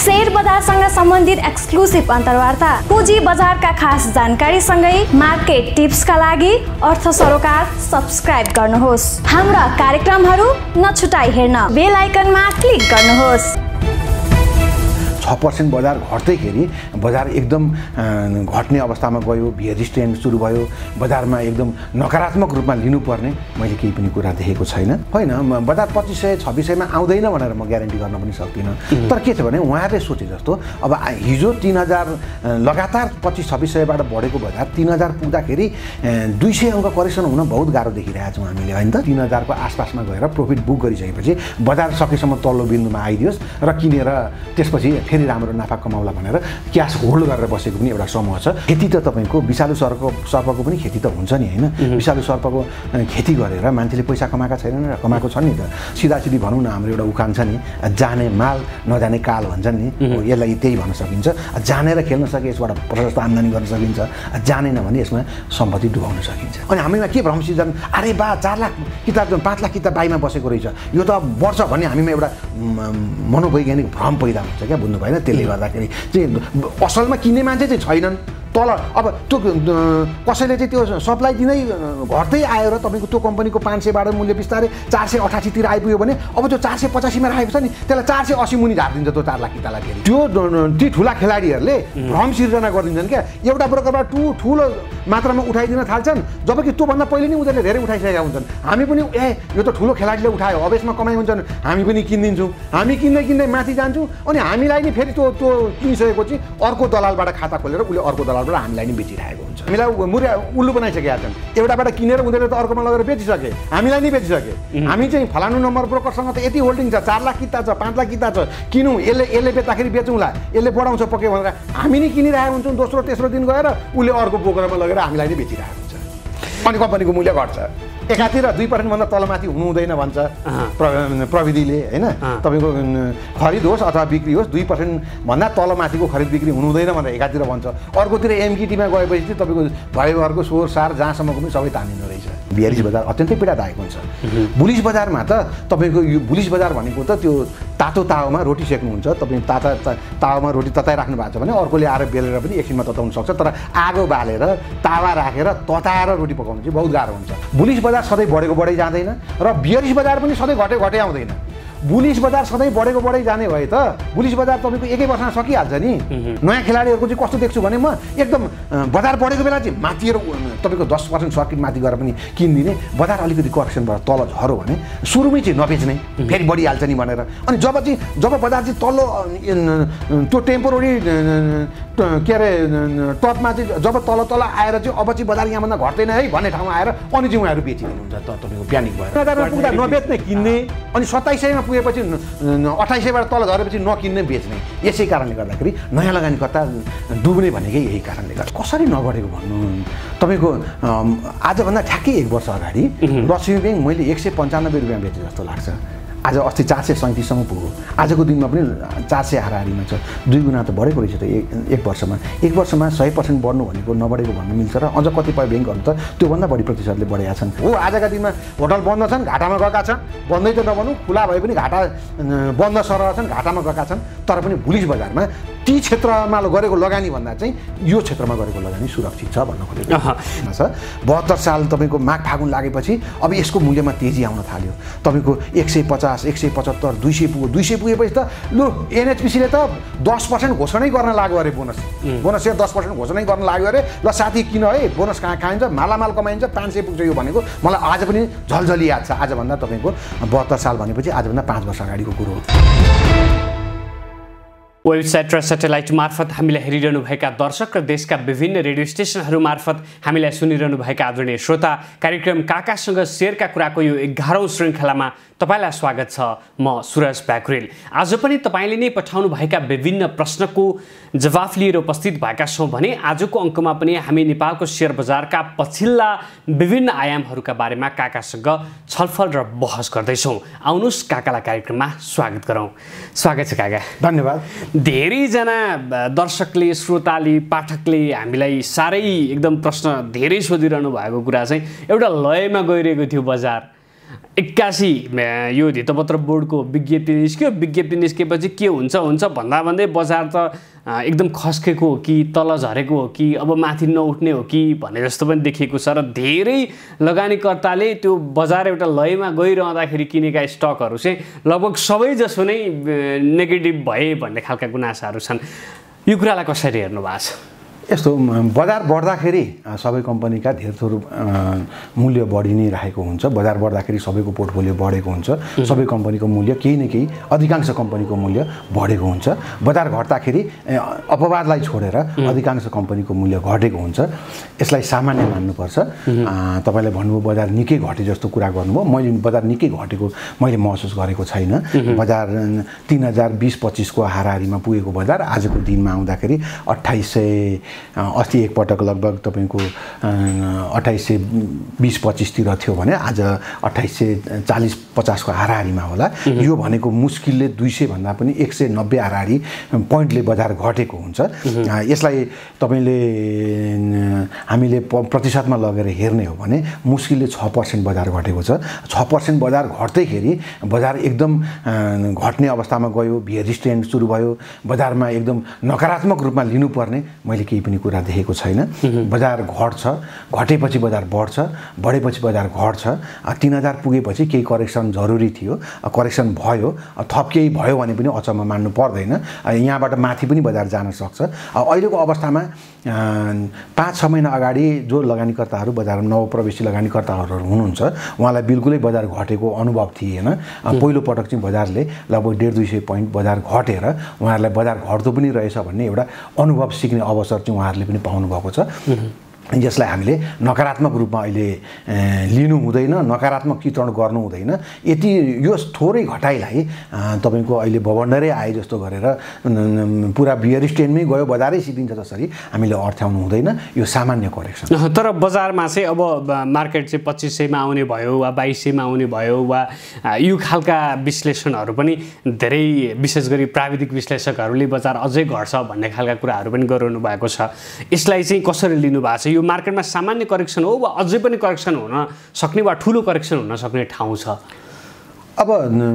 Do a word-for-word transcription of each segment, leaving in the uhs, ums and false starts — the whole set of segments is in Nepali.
शेयर बजारसँग सम्बन्धित एक्सक्लुसिभ अन्तर्वार्ता, पुँजी बजारका खास जानकारी सँगै मार्केट टिप्सका लागि अर्थ सरोकार सब्स्क्राइब गर्नुहोस्। हाम्रा कार्यक्रमहरू नछुटाई हेर्न बेल आइकनमा क्लिक गर्नुहोस्। छ पर्सेन्ट बजार घट्दैखेरि बजार एकदम घट्ने अवस्थामा गयो, बियरिश ट्रेन्ड सुरु भयो, बजारमा एकदम नकारात्मक रूपमा लिनुपर्ने मैले केही पनि कुरा देखेको छैन। होइन, बजार पच्चिस सय छब्बिस सयमा आउँदैन भनेर म ग्यारेन्टी गर्न पनि सक्दिनँ। तर के छ भने उहाँहरूले सोचे जस्तो अब हिजो तिन हजार लगातार पच्चिस छब्बिस सयबाट बढेको बजार तिन हजार पुग्दाखेरि दुई सय अङ्क करेक्सन हुन बहुत गाह्रो देखिरहेको छौँ हामीले, होइन त। तिन हजारको आसपासमा गएर प्रफिट बुक गरिसकेपछि बजार सकेसम्म तल्लो बिन्दुमा आइदियोस् र किनेर त्यसपछि फेरि राम्रो नाफा कमाउला भनेर क्यास होल्ड गरेर बसेको पनि एउटा समूह छ। खेती त तपाईँको विषालु सर्पको सर्पको पनि खेती त हुन्छ नि, होइन। विषालु सर्पको खेती गरेर मान्छेले पैसा कमाएका छैनन् र कमाएको छन् नि त। सिधा सिधी भनौँ न, हाम्रो एउटा उखान छ नि, जाने माल नजाने काल भन्छन् नि, यसलाई त्यही भन्न सकिन्छ। जानेर खेल्न सके यसबाट प्रशस्त आम्दानी गर्न सकिन्छ, जानेन भने यसमा सम्पत्ति डुबाउन सकिन्छ। अनि हामीमा के भ्रम सिर्जना, अरे बा चार लाख किताब पाँच लाख किताब बाईमा बसेको रहेछ, यो त बढ्छ भन्ने हामीमा एउटा मनोवैज्ञानिक भ्रम पैदा हुन्छ क्या, बुझ्नु भएन। त्यसले गर्दाखेरि चाहिँ असलमा किन्ने मान्छे चाहिँ छैनन्। तल अब त्यो कसैले चाहिँ त्यो सप्लाई दिँदै घट्दै आयो र तपाईँको त्यो कम्पनीको पाँच सयबाट मूल्य बिस्तारै चार सय अठासीतिर आइपुग्यो भने अब त्यो चार सय पचासीमा राखेको छ नि, त्यसलाई चार सय असी मुनि झारिदिन्छ त्यो चार लाख कितालाई। फेरि त्यो ती ठुला खेलाडीहरूले भ्रम सिर्जना गरिदिन्छन् क्या, एउटा ब्रोकरबाट टु ठुलो मात्रामा उठाइदिन थाल्छन्, जबकि त्योभन्दा पहिले नै उनीहरूले धेरै उठाइसकेका हुन्छन्। हामी पनि ए यो त ठुलो खेलाडीले उठायो, अब यसमा कमाइ हुन्छन्, हामी पनि किनिदिन्छौँ। हामी किन्दै किन्दै माथि जान्छौँ, अनि हामीलाई नि फेरि त्यो त्यो किनिसकेपछि अर्को दलालबाट खाता खोलेर उसले अर्को दलाल हामीलाई नि बेचिरहेको हुन्छ। हामीलाई मुर्या उल्लु बनाइसकेका छन्। एउटाबाट किनेर उनीहरूले त अर्कोमा लगेर बेचिसके, हामीलाई नै बेचिसके। हामी चाहिँ फलानु नम्बर ब्रोकरसँग त यति होल्डिङ छ, चार लाख किता छ, पाँच लाख किता छ, किनौँ, यसले यसले बेच्दाखेरि बेचौँला, यसले बढाउँछ पक्यो भनेर हामी नै किनिरहेको हुन्छौँ। दोस्रो तेस्रो दिन गएर उसले अर्को ब्रोकरमा लगेर हामीलाई नै बेचिरहेको हुन्छ। अनि कम्पनीको मूल्य घट्छ। एकातिर दुई पर्सेन्टभन्दा तलमाथि हुनु हुँदैन भन्छ प्रविधिले, होइन। तपाईँको खरिद होस् अथवा बिक्री होस् दुई पर्सेन्टभन्दा तलमाथिको खरिद बिक्री हुनु हुँदैन भनेर एकातिर भन्छ। अर्कोतिर एमकिटीमा गएपछि चाहिँ तपाईँको भयभरको स्वर सार जहाँसम्मको पनि सबै तानिनु रहेछ। बियरिश बजार अत्यन्तै पीडादायक हुन्छ। बुलिस बजारमा त तपाईँको यो बुलिस बजार भनेको त त्यो तातो तावामा रोटी सेक्नुहुन्छ, तपाईँ ताता तावामा रोटी तताइराख्नु भएको छ भने अर्कोले आएर बेलेर पनि एकछिनमा तताउनु सक्छ। तर आगो बालेर तावा राखेर तताएर रोटी पकाउनु चाहिँ बहुत गाह्रो हुन्छ। बुलिस बजार सधैँ बढेको बढै जाँदैन र बियरिश बजार पनि सधैँ घटे घटे आउँदैन। बुलिस बजार सधैँ बढेको बढै जाने भए त बुलिस बजार तपाईँको एकै वर्षमा सकिहाल्छ नि। नयाँ खेलाडीहरूको चाहिँ कस्तो देख्छु भने म एकदम बजार बढेको बेला चाहिँ माथिएर तपाईँको दस पर्सेन्ट सर्किट माथि गएर पनि किनिदिने, बजार अलिकति करेक्सनबाट तल झऱ्यो भने सुरुमै चाहिँ नबेच्ने, फेरि बढिहाल्छ नि भनेर। अनि जब चाहिँ जब बजार चाहिँ तल्लो त्यो टेम्पोररी के अरे टपमा चाहिँ जब तल तल आएर चाहिँ अब चाहिँ बजार यहाँभन्दा घट्दैन है भन्ने ठाउँमा आएर अनि चाहिँ उहाँहरू बेचिदिनुहुन्छ त तपाईँको प्यानिक भएर। बजारमा पुग्दा नबेच्ने किन्ने, अनि सत्ताइस सयमा पुगेपछि अठाइस सयबाट तल झरेपछि नकिन्ने बेच्ने। यसै कारणले गर्दाखेरि नयाँ लगानीकर्ता डुब्ने भनेकै यही कारणले गर्दा। कसरी नबढेको भन्नु, तपाईँको आजभन्दा ठ्याक्कै एक वर्ष अगाडि लक्ष्मी ब्याङ्क मैले एक सय पन्चानब्बे रुपियाँ बेचेँ जस्तो लाग्छ। आज अस्ति चार सय सैँतिससम्म पुग्यो, आजको दिनमा पनि चार सय हाराहारीमा छ। दुई गुणा त बढेको रहेछ त एक एक वर्षमा। एक वर्षमा सय पर्सेन्ट बढ्नु भनेको नबढेको भन्नु मिल्छ र अझ कतिपय ब्याङ्कहरू त त्योभन्दा बढी प्रतिशतले बढेका छन्। हो, आजका दिनमा होटल बन्द छन्, घाटामा गएका छन्, बन्दै त नभनौँ, खुला भए पनि घाटा बन्द सरह छन्, घाटामा गएका छन्। तर पनि बुलिस बजारमा ती क्षेत्रमा गरेको लगानी भन्दा चाहिँ यो क्षेत्रमा गरेको लगानी सुरक्षित छ भन्न खोजेको छ। बहत्तर साल तपाईँको माघ फागुन लागेपछि अब यसको मूल्यमा तेजी आउन थाल्यो। तपाईँको एक सय पचास, एक सय पचहत्तर, दुई सय पुग्यो। दुई सय पुगेपछि त लु एनएचपिसीले त दस पर्सेन्ट घोषणै गर्न लाग्यो अरे, बोनस बोनस सेयर दस पर्सेन्ट घोषणै गर्न लाग्यो अरे। ल साथी किन है, बोनस कहाँ खाइन्छ, मालामाल कमाइन्छ, पाँच सय पुग्छ यो भनेको मलाई आज पनि झलझली याद छ। आजभन्दा तपाईँको बहत्तर साल भनेपछि आजभन्दा पाँच वर्ष अगाडिको कुरो हो। वेबसाइट र सेटेलाइट मार्फत हामीलाई हेरिरहनुभएका दर्शक र देशका विभिन्न रेडियो स्टेसनहरू मार्फत हामीलाई सुनिरहनुभएका आदरणीय श्रोता, कार्यक्रम काकासँग शेयरका कुराको यो एघारौँ श्रृङ्खलामा तपाईलाई स्वागत छ। म सुरज प्याकुरेल। आज पनि तपाईले नै पठाउनुभएका विभिन्न प्रश्नको जवाफ लिएर उपस्थित भएका छौँ भने आजको अङ्कमा पनि हामी नेपालको शेयर बजारका पछिल्ला विभिन्न आयामहरूका बारेमा काकासँग छलफल र बहस गर्दैछौँ। आउनुहोस् काकालाई कार्यक्रममा स्वागत गरौँ। स्वागत छ काका। धन्यवाद। धेरैजना दर्शकले, श्रोताले, पाठकले हामीलाई साह्रै एकदम प्रश्न धेरै सोधिरहनु भएको कुरा चाहिँ एउटा लयमा गइरहेको थियो बजार, एक्कासी यो धितोपत्र बोर्डको विज्ञप्ति निस्क्यो विज्ञप्ति निस्केपछि के हुन्छ हुन्छ भन्दा भन्दै बजार त एकदम खस्केको हो कि तल झरेको हो कि अब माथि नउठ्ने हो कि भन्ने जस्तो पनि देखिएको छ र धेरै लगानीकर्ताले त्यो बजार एउटा लयमा गइरहँदाखेरि किनेका स्टकहरू चाहिँ लगभग सबैजसो नै नेगेटिभ भए भन्ने खालका गुनासाहरू छन्। यो कुरालाई कसरी हेर्नु भएको छ? यस्तो बजार बढ्दाखेरि सबै कम्पनीका धेर थोर मूल्य बढी नै रहेको हुन्छ। बजार बढ्दाखेरि सबैको पोर्टफोलियो बढेको हुन्छ, सबै कम्पनीको मूल्य केही न केही अधिकांश कम्पनीको मूल्य बढेको हुन्छ। बजार घट्दाखेरि अपवादलाई छोडेर अधिकांश कम्पनीको मूल्य घटेको हुन्छ। यसलाई सामान्य मान्नुपर्छ। तपाईँले भन्नुभयो बजार निकै घटे जस्तो कुरा गर्नुभयो, मैले बजार निकै घटेको मैले महसुस गरेको छैन। बजार तिन हजार बिस पच्चिसको हाराहारीमा पुगेको बजार आजको दिनमा आउँदाखेरि अठाइस सय अस्ति एकपटक लगभग तपाईँको अठाइस सय बिस पच्चिसतिर थियो भने आज अठाइस सय चालिस पचासको हाराहारीमा होला। यो भनेको मुस्किलले दुई सय भन्दा पनि एक सय नब्बे हाराहारी पोइन्टले बजार घटेको हुन्छ। यसलाई तपाईँले हामीले प्रतिशतमा लगेर हेर्ने हो भने मुस्किलले छ पर्सेन्ट बजार घटेको छ। छ पर्सेन्ट बजार घट्दैखेरि बजार एकदम घट्ने अवस्थामा गयो, बियरिश ट्रेन्ड सुरु भयो, बजारमा एकदम नकारात्मक रूपमा लिनुपर्ने मैले केही पनि कुरा देखेको छैन। बजार घट्छ, घटेपछि बजार बढ्छ, बढेपछि बजार घट्छ। तीन हजार पुगेपछि केही करेक्सन जरुरी थियो, करेक्सन भयो, थप केही भयो भने पनि अचम्म मान्नु पर्दैन। यहाँबाट माथि पनि बजार जान सक्छ। अहिलेको अवस्थामा पाँच छ महिना अगाडि जो लगानीकर्ताहरू बजारमा नवप्रवेशी लगानीकर्ताहरू हुनुहुन्छ उहाँलाई बिल्कुलै बजार घटेको अनुभव थिएन। पहिलो पटक चाहिँ बजारले लगभग डेढ दुई सय पोइन्ट बजार घटेर उहाँहरूलाई बजार घट्दो पनि रहेछ भन्ने एउटा अनुभव सिक्ने अवसर चाहिँ उहाँहरूले पनि पाउनुभएको छ। यसलाई हामीले नकारात्मक रूपमा अहिले लिनु हुँदैन, नकारात्मक चित्रण गर्नु हुँदैन। यति यो थोरै घटाइलाई तपाईँको अहिले भवन्डरै आए जस्तो गरेर पुरा बियरिश ट्रेन्डमै गयो बजारै सिद्धिन्छ जसरी हामीले अर्थ्याउनु हुँदैन। यो सामान्य करेक्सन। तर बजारमा चाहिँ अब मार्केट चाहिँ पच्चिस सयमा आउने भयो वा बाइस सयमा आउने भयो वा यो खालका विश्लेषणहरू पनि धेरै विशेष गरी प्राविधिक विश्लेषकहरूले बजार अझै घट्छ भन्ने खालका कुराहरू पनि गराउनु भएको छ। यसलाई चाहिँ कसरी लिनु भएको छ? यो मार्केटमा सामान्य करेक्सन हो वा अझै पनि करेक्सन हुन सक्ने वा ठुलो करेक्सन हुन सक्ने ठाउँ छ? अब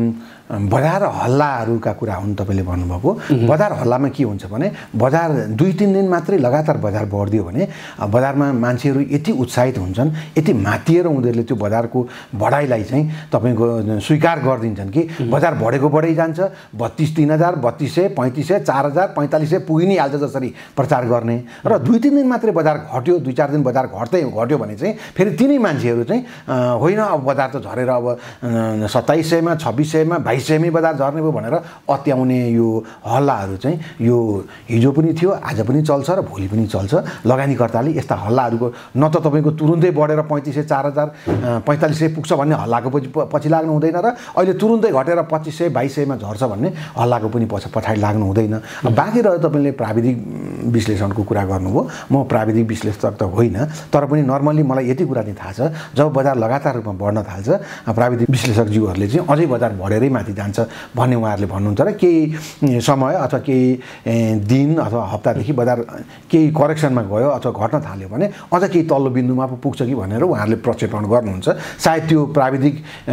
बजार हल्लाहरूका कुरा हुन् तपाईँले भन्नुभएको। बजार हल्लामा के हुन्छ भने बजार दुई तिन दिन मात्रै लगातार बजार बढ्दियो भने बजारमा मान्छेहरू यति उत्साहित हुन्छन्, यति मातिएर उनीहरूले त्यो बजारको बढाइलाई चाहिँ तपाईँको स्वीकार गरिदिन्छन् कि बजार बढेको बढै जान्छ। बत्तिस तिन हजार बत्तिस सय पैँतिस सय चार हजार पैँतालिस सय पुगि नै हाल्छ जसरी प्रचार गर्ने। र दुई तिन दिन मात्रै बजार घट्यो, दुई चार दिन बजार घट्दै घट्यो भने चाहिँ फेरि तिनै मान्छेहरू चाहिँ होइन अब बजार त झरेर अब सत्ताइस सयमा छब्बिस सयमा बाइस सयमै बजार झर्ने भयो भनेर अत्याउने यो हल्लाहरू चाहिँ यो हिजो पनि थियो, आज पनि चल्छ र भोलि पनि चल्छ। लगानीकर्ताले यस्ता हल्लाहरूको न त तपाईँको तुरुन्तै बढेर पैँतिस सय चार हजार पैँतालिस सय पुग्छ भन्ने हल्लाको पछि पछि लाग्नु हुँदैन र अहिले तुरुन्तै घटेर पच्चिस सय बाइस सयमा झर्छ भन्ने हल्लाको पनि पछि पछाडि लाग्नु हुँदैन। बाँकी रह्यो तपाईँले प्राविधिक विश्लेषणको कुरा गर्नुभयो। म प्राविधिक विश्लेषक त होइन, तर पनि नर्मली मलाई यति कुरा चाहिँ थाहा छ जब बजार लगातार रूपमा बढ्न थाल्छ प्राविधिक विश्लेषकज्यूहरूले चाहिँ अझै बजार बढेरै माथि जान्छ भन्ने उहाँहरूले भन्नुहुन्छ र केही समय अथवा केही दिन अथवा हप्तादेखि बजार केही करेक्सनमा गयो अथवा घट्न थाल्यो भने अझ केही तल्लो बिन्दुमा पो पुग्छ कि भनेर उहाँहरूले प्रक्षेपण गर्नुहुन्छ। सायद त्यो प्राविधिक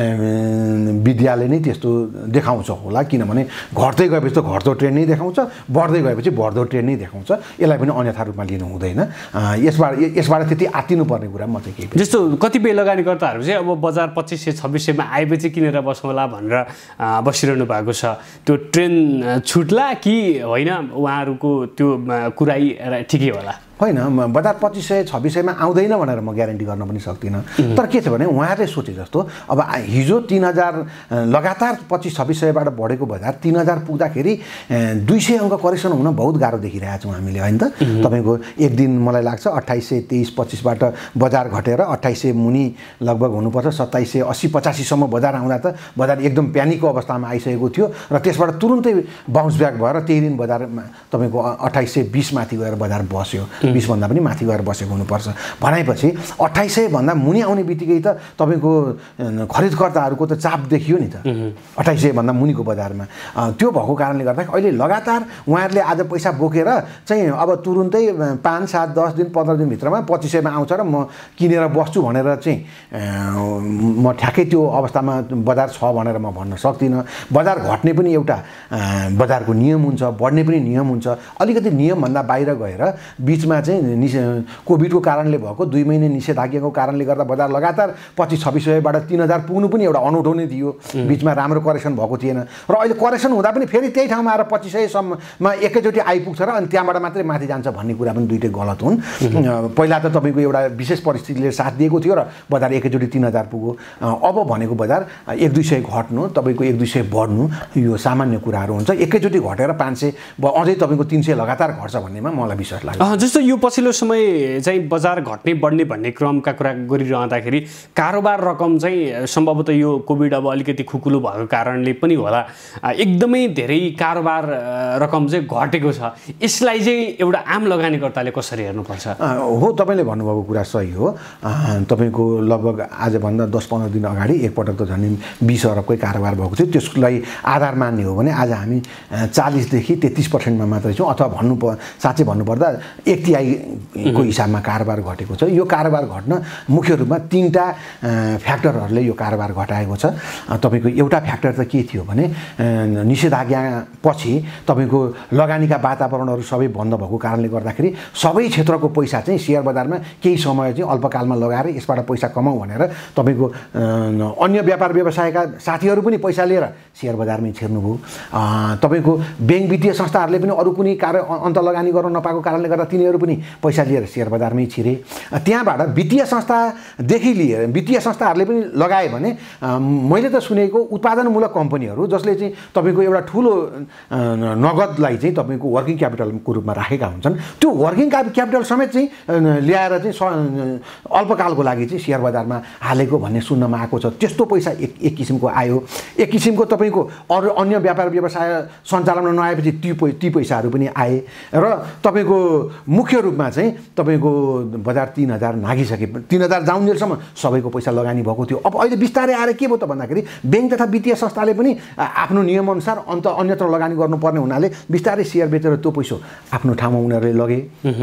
विद्याले नै त्यस्तो देखाउँछ होला, किनभने घट्दै गएपछि त घट्दो ट्रेन्ड नै देखाउँछ, बढ्दै गएपछि बढ्दो ट्रेन्ड नै देखाउँछ। यसलाई पनि अन्यथा रूपमा लिनु हुँदैन। यसबाट यसबाट त्यति आत्तिनु पर्ने कुरा म चाहिँ केही जस्तो कतिपय लगानीकर्ताहरू चाहिँ अब बजार पच्चिस सय छब्बिस सयमा आएपछि किनेर बसौँला भनेर बसिरहनु भएको छ। त्यो ट्रेन छुट्ला कि होइन उहाँहरूको त्यो कुरै ठिकै होला? होइन, बजार पच्चिस सय छब्बिस सयमा आउँदैन भनेर म ग्यारेन्टी गर्न पनि सक्दिनँ। तर के छ भने उहाँहरूले सोचे जस्तो अब हिजो तिन हजार लगातार पच्चिस छब्बिस सयबाट बढेको बजार तिन हजार पुग्दाखेरि दुई सय अङ्क करेक्सन हुन बहुत गाह्रो देखिरहेको छौँ हामीले, होइन त? तपाईँको एक दिन मलाई लाग्छ अट्ठाइस सय तेइस पच्चिसबाट बजार घटेर अट्ठाइस सय मुनि लगभग हुनुपर्छ सत्ताइस सय अस्सी पचासीसम्म बजार आउँदा त बजार एकदम प्यानिकको अवस्थामा आइसकेको थियो र त्यसबाट तुरुन्तै बााउन्स ब्याक भएर त्यही दिन बजारमा तपाईँको अट्ठाइस सय बिस माथि गएर बजार बस्यो। बिसभन्दा पनि माथि गएर बसेको हुनुपर्छ भनेपछि अट्ठाइस सयभन्दा मुनि आउने बित्तिकै त तपाईँको खरिदकर्ताहरूको त चाप देखियो नि त अट्ठाइस सयभन्दा मुनिको बजारमा त्यो भएको कारणले गर्दा अहिले लगातार उहाँहरूले आज पैसा बोकेर चाहिँ अब तुरुन्तै पाँच सात दस दिन पन्ध्र दिनभित्रमा पच्चिस सयमा आउँछ र म किनेर बस्छु भनेर चाहिँ म ठ्याक्कै त्यो अवस्थामा बजार छ भनेर म भन्न सक्दिनँ। बजार घट्ने पनि एउटा बजारको नियम हुन्छ, बढ्ने पनि नियम हुन्छ। अलिकति नियमभन्दा बाहिर गएर बिचमा चाहिँ निषे कोभिडको कारणले भएको दुई महिने निषेधाज्ञाको कारणले गर्दा बजार लगातार पच्चिस छब्बिस सयबाट तिन हजार पुग्नु पनि एउटा अनौठो नै थियो। बिचमा राम्रो करेक्सन भएको थिएन र अहिले करेक्सन हुँदा पनि फेरि त्यही ठाउँमा आएर पच्चिस सयसम्ममा एकैचोटि आइपुग्छ र अनि त्यहाँबाट मात्रै माथि जान्छ भन्ने कुरा पनि दुइटै गलत हुन्। पहिला त तपाईँको एउटा विशेष परिस्थितिले साथ दिएको थियो र बजार एकैचोटि तिन हजार पुग्यो। अब भनेको बजार एक दुई सय घट्नु तपाईँको एक दुई सय बढ्नु यो सामान्य कुराहरू हुन्छ। एकैचोटि घटेर पाँच सय अझै तपाईँको तिन सय लगातार घट्छ भन्नेमा मलाई विश्वास लाग्छ। जस्तो यो पछिल्लो समय चाहिँ बजार घट्ने बढ्ने भन्ने क्रमका कुरा गरिरहँदाखेरि कारोबार रकम चाहिँ सम्भवतः यो कोभिड अब अलिकति खुकुलो भएको कारणले पनि होला एकदमै धेरै कारोबार रकम चाहिँ घटेको छ। यसलाई चाहिँ एउटा आम लगानीकर्ताले कसरी हेर्नुपर्छ? हो, तपाईँले भन्नुभएको कुरा सही हो। तपाईँको लगभग आजभन्दा दस पन्ध्र दिन अगाडि एकपटक त झन् बिस अरबकै कारोबार भएको थियो। त्यसलाई आधार मान्ने हो भने आज हामी चालिसदेखि तेत्तिस पर्सेन्टमा मात्रै छौँ अथवा भन्नु साँच्चै भन्नुपर्दा एक तिहाईको हिसाबमा कारोबार घटेको छ। यो कारोबार घट्न मुख्य रूपमा तिनवटा फ्याक्टरहरूले यो कारोबार घटाएको छ। तपाईँको एउटा फ्याक्टर त के थियो भने निषेधाज्ञा पछि तपाईँको लगानीका वातावरणहरू सबै बन्द भएको कारणले गर्दाखेरि सबै क्षेत्रको पैसा चाहिँ सेयर बजारमा केही समय चाहिँ अल्पकालमा लगाएर यसबाट पैसा कमाऊ भनेर तपाईँको अन्य व्यापार व्यवसायका साथीहरू पनि पैसा लिएर सेयर बजारमै छिर्नुभयो। तपाईँको ब्याङ्क वित्तीय संस्थाहरूले पनि अरू कुनै कार्य अन्त लगानी गर्न नपाएको कारणले गर्दा तिनीहरू पनि पैसा लिएर सेयर बजारमै छिरे। त्यहाँबाट वित्तीय संस्थादेखि लिएर वित्तीय संस्थाहरूले पनि लगाए भने मैले त सुनेको उत्पादनमूलक कम्पनीहरू जसले चाहिँ तपाईँको एउटा ठुलो नगदलाई चाहिँ तपाईँको वर्किङ क्यापिटलको रूपमा राखेका हुन्छन् त्यो वर्किङ क्यापिटल समेत चाहिँ ल्याएर चाहिँ अल्पकालको लागि चाहिँ सेयर बजारमा हालेको भन्ने सुन्नमा आएको छ। त्यस्तो पैसा एक एक किसिमको आयो। एक किसिमको तपाईँको अरू अन्य व्यापार व्यवसाय सञ्चालनमा नआएपछि ती ती पैसाहरू पनि आए र तपाईँको मुख्य रूपमा चाहिँ तपाईँको बजार तिन हजार नागिसके तिन हजार जाउन्जेलसम्म सबैको पैसा लगानी भएको थियो। अब अहिले बिस्तारै आएर के भयो त भन्दाखेरि ब्याङ्क तथा वित्तीय संस्थाले पनि आफ्नो नियमअनुसार अन्त अन्यत्र लगानी गर्नुपर्ने हुनाले बिस्तारै सेयर बेचेर त्यो पैसा आफ्नो ठाउँमा उनीहरूले लगे।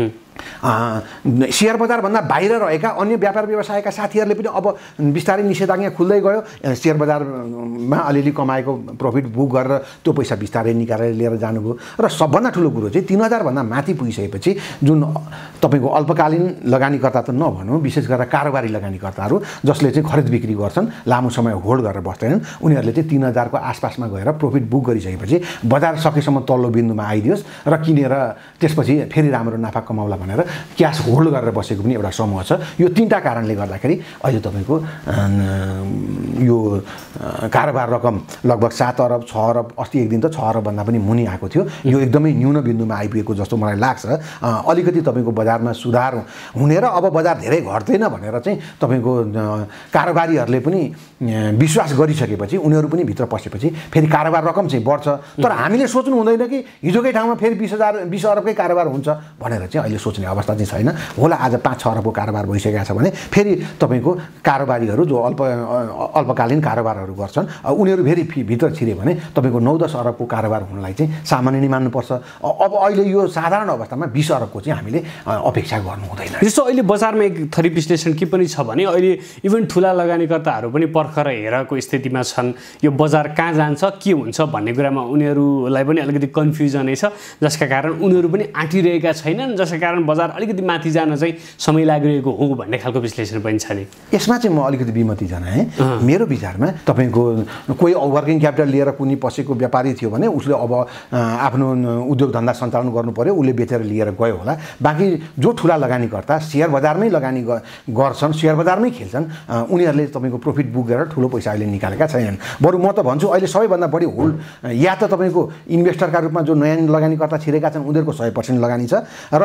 सेयर बजारभन्दा बाहिर रहेका अन्य व्यापार व्यवसायका साथीहरूले पनि अब बिस्तारै निषेधाज्ञा खुल्दै गयो। सेयर बजारमा अलिअलि कमाएको प्रफिट बुक गरेर त्यो पैसा बिस्तारै निकालेर लिएर जानुभयो। र सबभन्दा ठुलो कुरो चाहिँ तिन हजारभन्दा माथि पुगिसकेपछि जुन तपाईँको अल्पकालीन लगानीकर्ता त नभनौँ, विशेष गरेर कारोबारी लगानीकर्ताहरू जसले चाहिँ खरिद बिक्री गर्छन्, लामो समय होल्ड गरेर बस्दैनन्, उनीहरूले चाहिँ तिन हजारको आसपासमा गएर प्रफिट बुक गरिसकेपछि बजार सकेसम्म तल्लो बिन्दुमा आइदियोस् र किनेर त्यसपछि फेरि राम्रो नाफा कमाउला भनेर क्यास होल्ड गरेर बसेको पनि एउटा समूह छ। यो तीनटा कारणले गर्दाखेरि अहिले तपाईँको यो कारोबार रकम लगभग सात अरब छ अरब अस्ति एक दिन त छ अरबभन्दा पनि मुनि आएको थियो। यो एकदमै न्यून बिन्दुमा आइपुगेको जस्तो मलाई लाग्छ। अलिकति तपाईँको बजारमा सुधार हुने र अब बजार धेरै घट्दैन भनेर चाहिँ तपाईँको कारोबारीहरूले पनि विश्वास गरिसकेपछि उनीहरू पनि भित्र पसेपछि फेरि कारोबार रकम चाहिँ बढ्छ। तर हामीले सोच्नु हुँदैन कि हिजोकै ठाउँमा फेरि बिस हजार बिस अरबकै कारोबार हुन्छ भनेर चाहिँ अहिले सोच्ने अवस्था चाहिँ छैन। होला आज पाँच छ अरबको कारोबार भइसकेको छ भने फेरि तपाईँको कारोबारीहरू जो अल्प अल्पकालीन कारोबारहरू गर्छन् उनीहरू फेरि भित्र छिरे भने तपाईँको नौ दस अरबको कारोबार हुनलाई चाहिँ सामान्य नै मान्नुपर्छ। अब अहिले यो साधारण अवस्थामा बिस अरबको चाहिँ हामीले अपेक्षा गर्नु हुँदैन। जस्तो अहिले बजारमा एक थरी विश्लेषण के पनि छ भने अहिले इभन ठुला लगानीकर्ताहरू पनि पर्खर हेरको स्थितिमा छन्। यो बजार कहाँ जान्छ के हुन्छ भन्ने कुरामा उनीहरूलाई पनि अलिकति कन्फ्युजनै छ, जसका कारण उनीहरू पनि आँटिरहेका छैनन्, जसका कारण बजार अलिकति माथि जान चाहिँ समय लागिरहेको हो भन्ने खालको विश्लेषण पनि छ नि। यसमा चाहिँ म अलिकति विमति जनाएँ। मेरो विचारमा तपाईँको कोही वर्किङ क्यापिटल लिएर कुनै पसेको व्यापारी थियो भने उसले अब आफ्नो उद्योग धन्दा सञ्चालन गर्नु पर्यो, उसले बेचेर लिएर गयो होला। बाँकी जो ठुला लगानीकर्ता सेयर बजारमै लगानी गर्छन्, सेयर बजारमै खेल्छन्, उनीहरूले तपाईँको प्रफिट बुक गरेर ठुलो पैसा अहिले निकालेका छैनन्। बरु म त भन्छु अहिले सबैभन्दा बढी होल्ड या त तपाईँको इन्भेस्टरका रूपमा जो नयाँ लगानीकर्ता छिरेका छन् उनीहरूको सय पर्सेन्ट लगानी छ र धेरै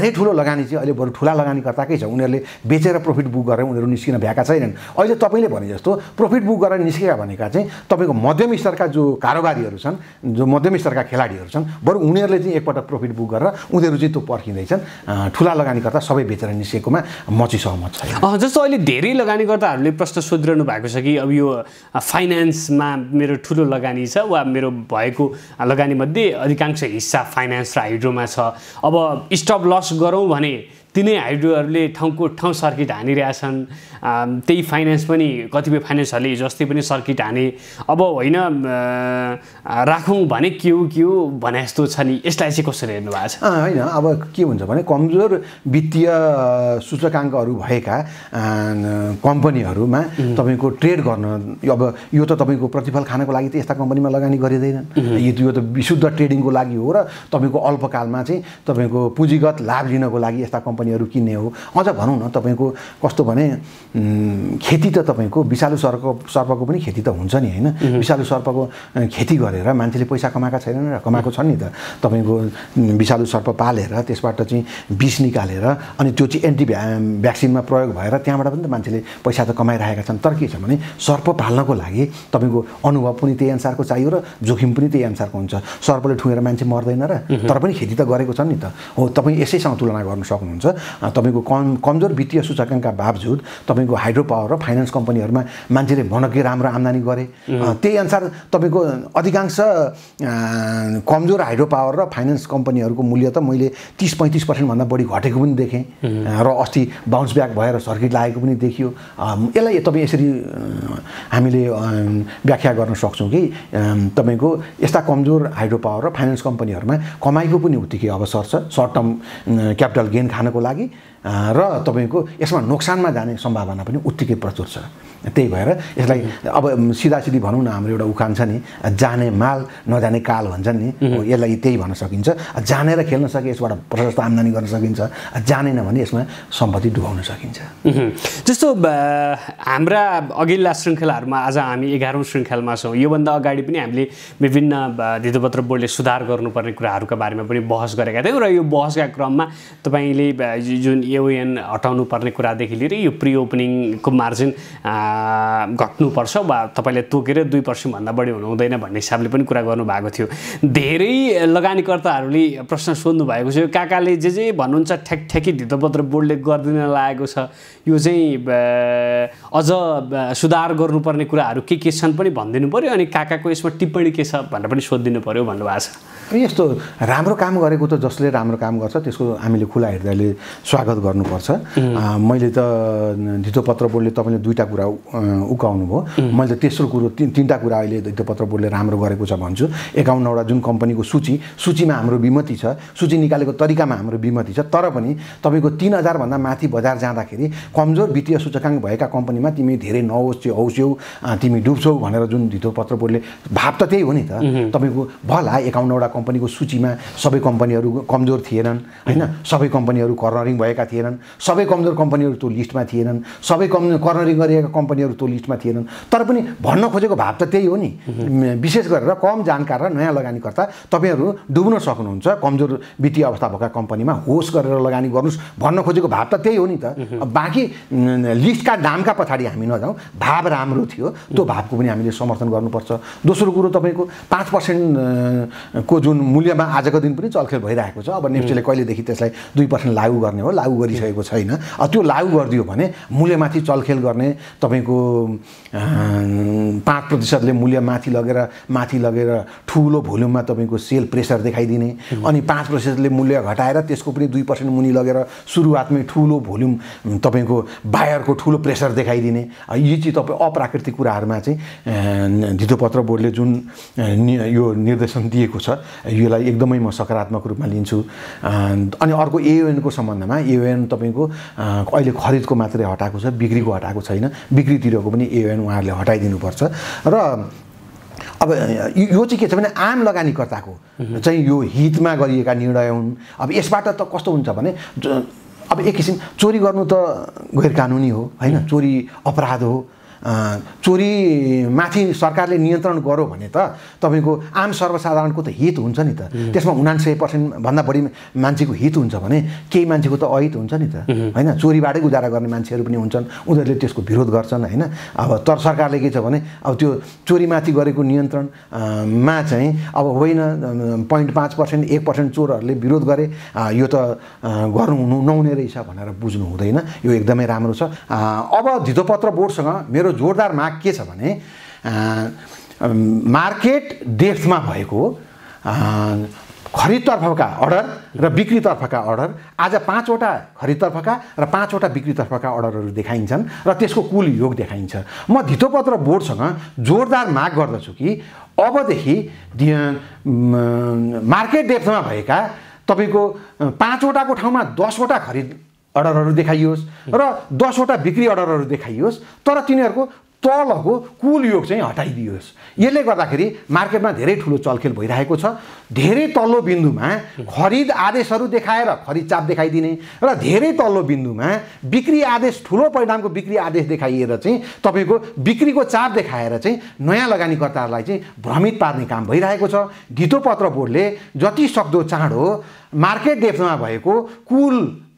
झनै ठुलो लगानी चाहिँ अहिले बरु ठुला लगानीकर्ताकै छ। उनीहरूले बेचेर प्रफिट बुक गरेर उनीहरू निस्किन भ्याएका छैनन्। अहिले तपाईँले भने जस्तो प्रफिट बुक गरेर निस्केका भनेका चाहिँ तपाईँको मध्यम स्तरका जो कारोबारीहरू छन्, जो मध्यम स्तरका खेलाडीहरू छन्, बरु उनीहरूले चाहिँ एकपटक प्रफिट बुक गरेर उनीहरू चाहिँ त्यो पर्खिँदैछन्। ठुला लगानीकर्ता सबै बेचेर निस्केकोमा म चाहिँ सहमत छैन। जस्तो अहिले धेरै लगानीकर्ताहरूले प्रश्न सोधिरहनु भएको छ कि अब यो फाइनेन्समा मेरो ठुलो लगानी छ वा मेरो भएको लगानीमध्ये अधिकांश हिस्सा फाइनेन्स र हाइड्रोमा छ। अब स्टप लस गरौँ भने तिनै हाइड्रोहरूले ठाउँको ठाउँ सर्किट हानिरहेछन्। त्यही फाइनेन्स पनि कतिपय फाइनेन्सहरूले हिजो अस्ति पनि सर्किट हाने। अब होइन राखौँ भने के हो के हो भने जस्तो छ नि, यसलाई चाहिँ कसरी हेर्नु भएको छ? होइन, अब के हुन्छ भने कमजोर वित्तीय सूचकाङ्कहरू भएका कम्पनीहरूमा तपाईँको ट्रेड गर्न, अब यो त तपाईँको प्रतिफल खानको लागि त यस्ता कम्पनीमा लगानी गरिँदैन। यो त विशुद्ध ट्रेडिङको लागि हो र तपाईँको अल्पकालमा चाहिँ तपाईँको पुँजीगत लाभ लिनको लागि यस्ता कम्पनीहरू किन्ने हो। अझ भनौँ न, तपाईँको कस्तो भने खेती त तपाईँको विषालु सर्प सर्पको पनि खेती त हुन्छ नि, होइन? विषालु सर्पको खेती गरेर मान्छेले पैसा कमाएका छैनन् र कमाएको छन् नि त। तपाईँको विषालु सर्प पालेर त्यसबाट चाहिँ विष निकालेर अनि त्यो चाहिँ एन्टी भ्याक्सिनमा प्रयोग भएर त्यहाँबाट पनि त मान्छेले पैसा त कमाइरहेका छन्। तर के छ भने सर्प पाल्नको लागि तपाईँको अनुभव पनि त्यही अनुसारको चाहियो र जोखिम पनि त्यही अनुसारको हुन्छ। सर्पले ठुँगेर मान्छे मर्दैन र, तर पनि खेती त गरेको छन् नि त। हो, तपाईँ यसैसँग तुलना गर्न सक्नुहुन्छ। तपाईँको कम कमजोर वित्तीय सूचकाङ्कका बावजुद तपाईँको हाइड्रो पावर र फाइनेन्स कम्पनीहरूमा मान्छेले भनकै राम्रो आम्दानी गरे। त्यही अनुसार तपाईँको अधिकांश कमजोर हाइड्रो पावर र फाइनेन्स कम्पनीहरूको मूल्य त मैले तिस पैँतिस पर्सेन्टभन्दा बढी घटेको पनि देखेँ र अस्ति बााउन्स ब्याक भएर सर्किट लागेको पनि देखियो। यसलाई तपाईँ यसरी हामीले व्याख्या गर्न सक्छौँ कि तपाईँको यस्ता कमजोर हाइड्रो पावर र फाइनेन्स कम्पनीहरूमा कमाइको पनि उत्तिकै अवसर छ सर्ट टर्म क्यापिटल गेन खानको लागि, र तपाईँको यसमा नोक्सानमा जाने सम्भावना पनि उत्तिकै प्रचुर छ। त्यही भएर यसलाई अब सिधासिधी भनौँ न, हाम्रो एउटा उखान छ नि, जाने माल नजाने काल भन्छन् नि, यसलाई त्यही भन्न सकिन्छ। जानेर खेल्न सके यसबाट प्रशस्त आम्दानी गर्न सकिन्छ, जानेन भने यसमा सम्पत्ति डुबाउन सकिन्छ। जस्तो हाम्रा अघिल्ला श्रृङ्खलाहरूमा आज हामी एघारौँ श्रृङ्खलामा छौँ। योभन्दा अगाडि पनि हामीले विभिन्न धितोपत्र बोर्डले सुधार गर्नुपर्ने कुराहरूका बारेमा पनि बहस गरेका थियौँ र यो बहसका क्रममा तपाईँले जुन एओएन हटाउनु पर्ने कुरादेखि लिएर यो प्रि ओपनिङको मार्जिन घट्नुपर्छ वा तपाईँले तोकेर दुई पर्सेन्टभन्दा बढी हुनु हुँदैन भन्ने हिसाबले पनि कुरा गर्नुभएको थियो। धेरै लगानीकर्ताहरूले प्रश्न सोध्नु भएको छ, काकाले जे जे भन्नुहुन्छ ठ्याकठ्याकी धितोपत्र बोर्डले गरिदिन लागेको छ, यो चाहिँ अझ सुधार गर्नुपर्ने कुराहरू के के छन् पनि भनिदिनु पऱ्यो, अनि काकाको यसमा टिप्पणी के छ भनेर पनि सोधिदिनु पऱ्यो भन्नुभएको छ। यस्तो राम्रो काम गरेको त जसले राम्रो काम गर्छ त्यसको हामीले खुला हृदयले स्वागत गर्नुपर्छ। मैले त धितोपत्र बोर्डले तपाईँले दुईवटा कुरा उकाउनु भयो, मैले त तेस्रो कुरो तिन तिनवटा कुरा अहिले धितोपत्र बोर्डले राम्रो गरेको छ भन्छु। एकाउन्नवटा जुन कम्पनीको सूची सूचीमा हाम्रो विमति छ, सूची निकालेको तरिकामा हाम्रो विमति छ, तर पनि तपाईँको तिन हजारभन्दा माथि बजार जाँदाखेरि कमजोर वित्तीय सूचकाङ्क भएका कम्पनीमा तिमी धेरै नहोस् चाहिँ हौस्यौ, तिमी डुब्छौ भनेर जुन धितोपत्र बोर्डले भाव त त्यही हो नि त। तपाईँको भला एकाउन्नवटा कम्पनीको सूचीमा सबै कम्पनीहरू कमजोर थिएनन्, होइन? सबै कम्पनीहरू कर्नरिङ भएका थिएनन्, सबै कमजोर कम्पनीहरू त्यो लिस्टमा थिएनन्, सबै कम कर्नरिङ गरिएका कम्पनीहरू त्यो लिस्टमा थिएनन्। तर पनि भन्न खोजेको भाव त त्यही हो नि। विशेष गरेर कम जानकार र नयाँ लगानीकर्ता तपाईँहरू डुब्न सक्नुहुन्छ, कमजोर वित्तीय अवस्था भएका कम्पनीमा होस गरेर लगानी गर्नुहोस् भन्न खोजेको भाव त त्यही हो नि त। बाँकी लिस्टका नामका पछाडि हामी नजाउँ, भाव राम्रो थियो, त्यो भावको पनि हामीले समर्थन गर्नुपर्छ। दोस्रो कुरो तपाईँको पाँच पर्सेन्टको जुन मूल्यमा आजको दिन पनि चलखेल भइरहेको छ। अब नेप्सीले कहिलेदेखि त्यसलाई दुई पर्सेन्ट लागू गर्ने हो, लागू गरिसकेको छैन। त्यो लागू गरिदियो भने मूल्यमाथि चलखेल गर्ने, तपाईँको पाँच प्रतिशतले मूल्य माथि लगेर माथि लगेर ठुलो भोल्युममा तपाईँको सेल प्रेसर देखाइदिने, अनि पाँच प्रतिशतले मूल्य घटाएर त्यसको पनि दुई पर्सेन्ट मुनि लगेर सुरुवातमै ठुलो भोल्युम तपाईँको बायरको ठुलो प्रेसर देखाइदिने, यी चाहिँ तपाईँ अप्राकृतिक कुराहरूमा चाहिँ धितोपत्र बोर्डले जुन यो निर्देशन दिएको छ यसलाई एकदमै म सकारात्मक रूपमा लिन्छु। अनि अर्को एओएनको सम्बन्धमा, एओएन तपाईँको अहिले खरिदको मात्रै हटाएको छ, बिक्रीको हटाएको छैन। बिक्रीतिरको पनि एओएन उहाँहरूले हटाइदिनुपर्छ। र अब यो चाहिँ के छ भने आम लगानीकर्ताको चाहिँ यो हितमा गरिएका निर्णय हुन्। अब यसबाट त कस्तो हुन्छ भने अब एक किसिम चोरी गर्नु त गैर कानुनी हो, होइन? चोरी अपराध हो, चोरीमाथि सरकारले नियन्त्रण गर्यो भने त तपाईँको आम सर्वसाधारणको त हित हुन्छ नि त। त्यसमा उनान्सय पर्सेन्टभन्दा बढी मान्छेको हित हुन्छ भने केही मान्छेको त अहित हुन्छ नि त होइन। चोरीबाटै गुजारा गर्ने मान्छेहरू पनि हुन्छन्, उनीहरूले त्यसको विरोध गर्छन् होइन। अब तर सरकारले के छ भने अब त्यो चोरीमाथि गरेको नियन्त्रणमा चाहिँ अब होइन पोइन्ट पाँच पर्सेन्ट एक पर्सेन्ट चोरहरूले विरोध गरे, यो त गर्नु नहुने रहेछ भनेर बुझ्नु हुँदैन। यो एकदमै राम्रो छ। अब धितोपत्र बोर्डसँग मेरो जोरदार माग के छ भने मार्केट डेप्थमा भएको खरिदतर्फका अर्डर र बिक्रीतर्फका अर्डर आज पाँचवटा खरिदतर्फका र पाँचवटा बिक्रीतर्फका अर्डरहरू देखाइन्छन् र त्यसको कुल योग देखाइन्छ। म धितोपत्र बोर्डसँग जोरदार माग गर्दछु कि अबदेखि मार्केट डेप्थमा भएका तपाईँको पाँचवटाको ठाउँमा दसवटा खरिद अर्डरहरू देखाइयोस् र दसवटा बिक्री अर्डरहरू देखाइयोस्, तर तिनीहरूको तलको कुल योग चाहिँ हटाइदियोस्। यसले गर्दाखेरि मार्केटमा धेरै ठुलो चलखेल भइरहेको छ। धेरै तल्लो बिन्दुमा खरिद आदेशहरू देखाएर खरिद चाप देखाइदिने र धेरै तल्लो बिन्दुमा बिक्री आदेश ठुलो परिणामको बिक्री आदेश देखाइएर चाहिँ तपाईँको बिक्रीको चाप देखाएर चाहिँ नयाँ लगानीकर्ताहरूलाई चाहिँ भ्रमित पार्ने काम भइरहेको छ। धितोपत्र बोर्डले जति सक्दो चाँडो मार्केट डेप्थमा भएको कुल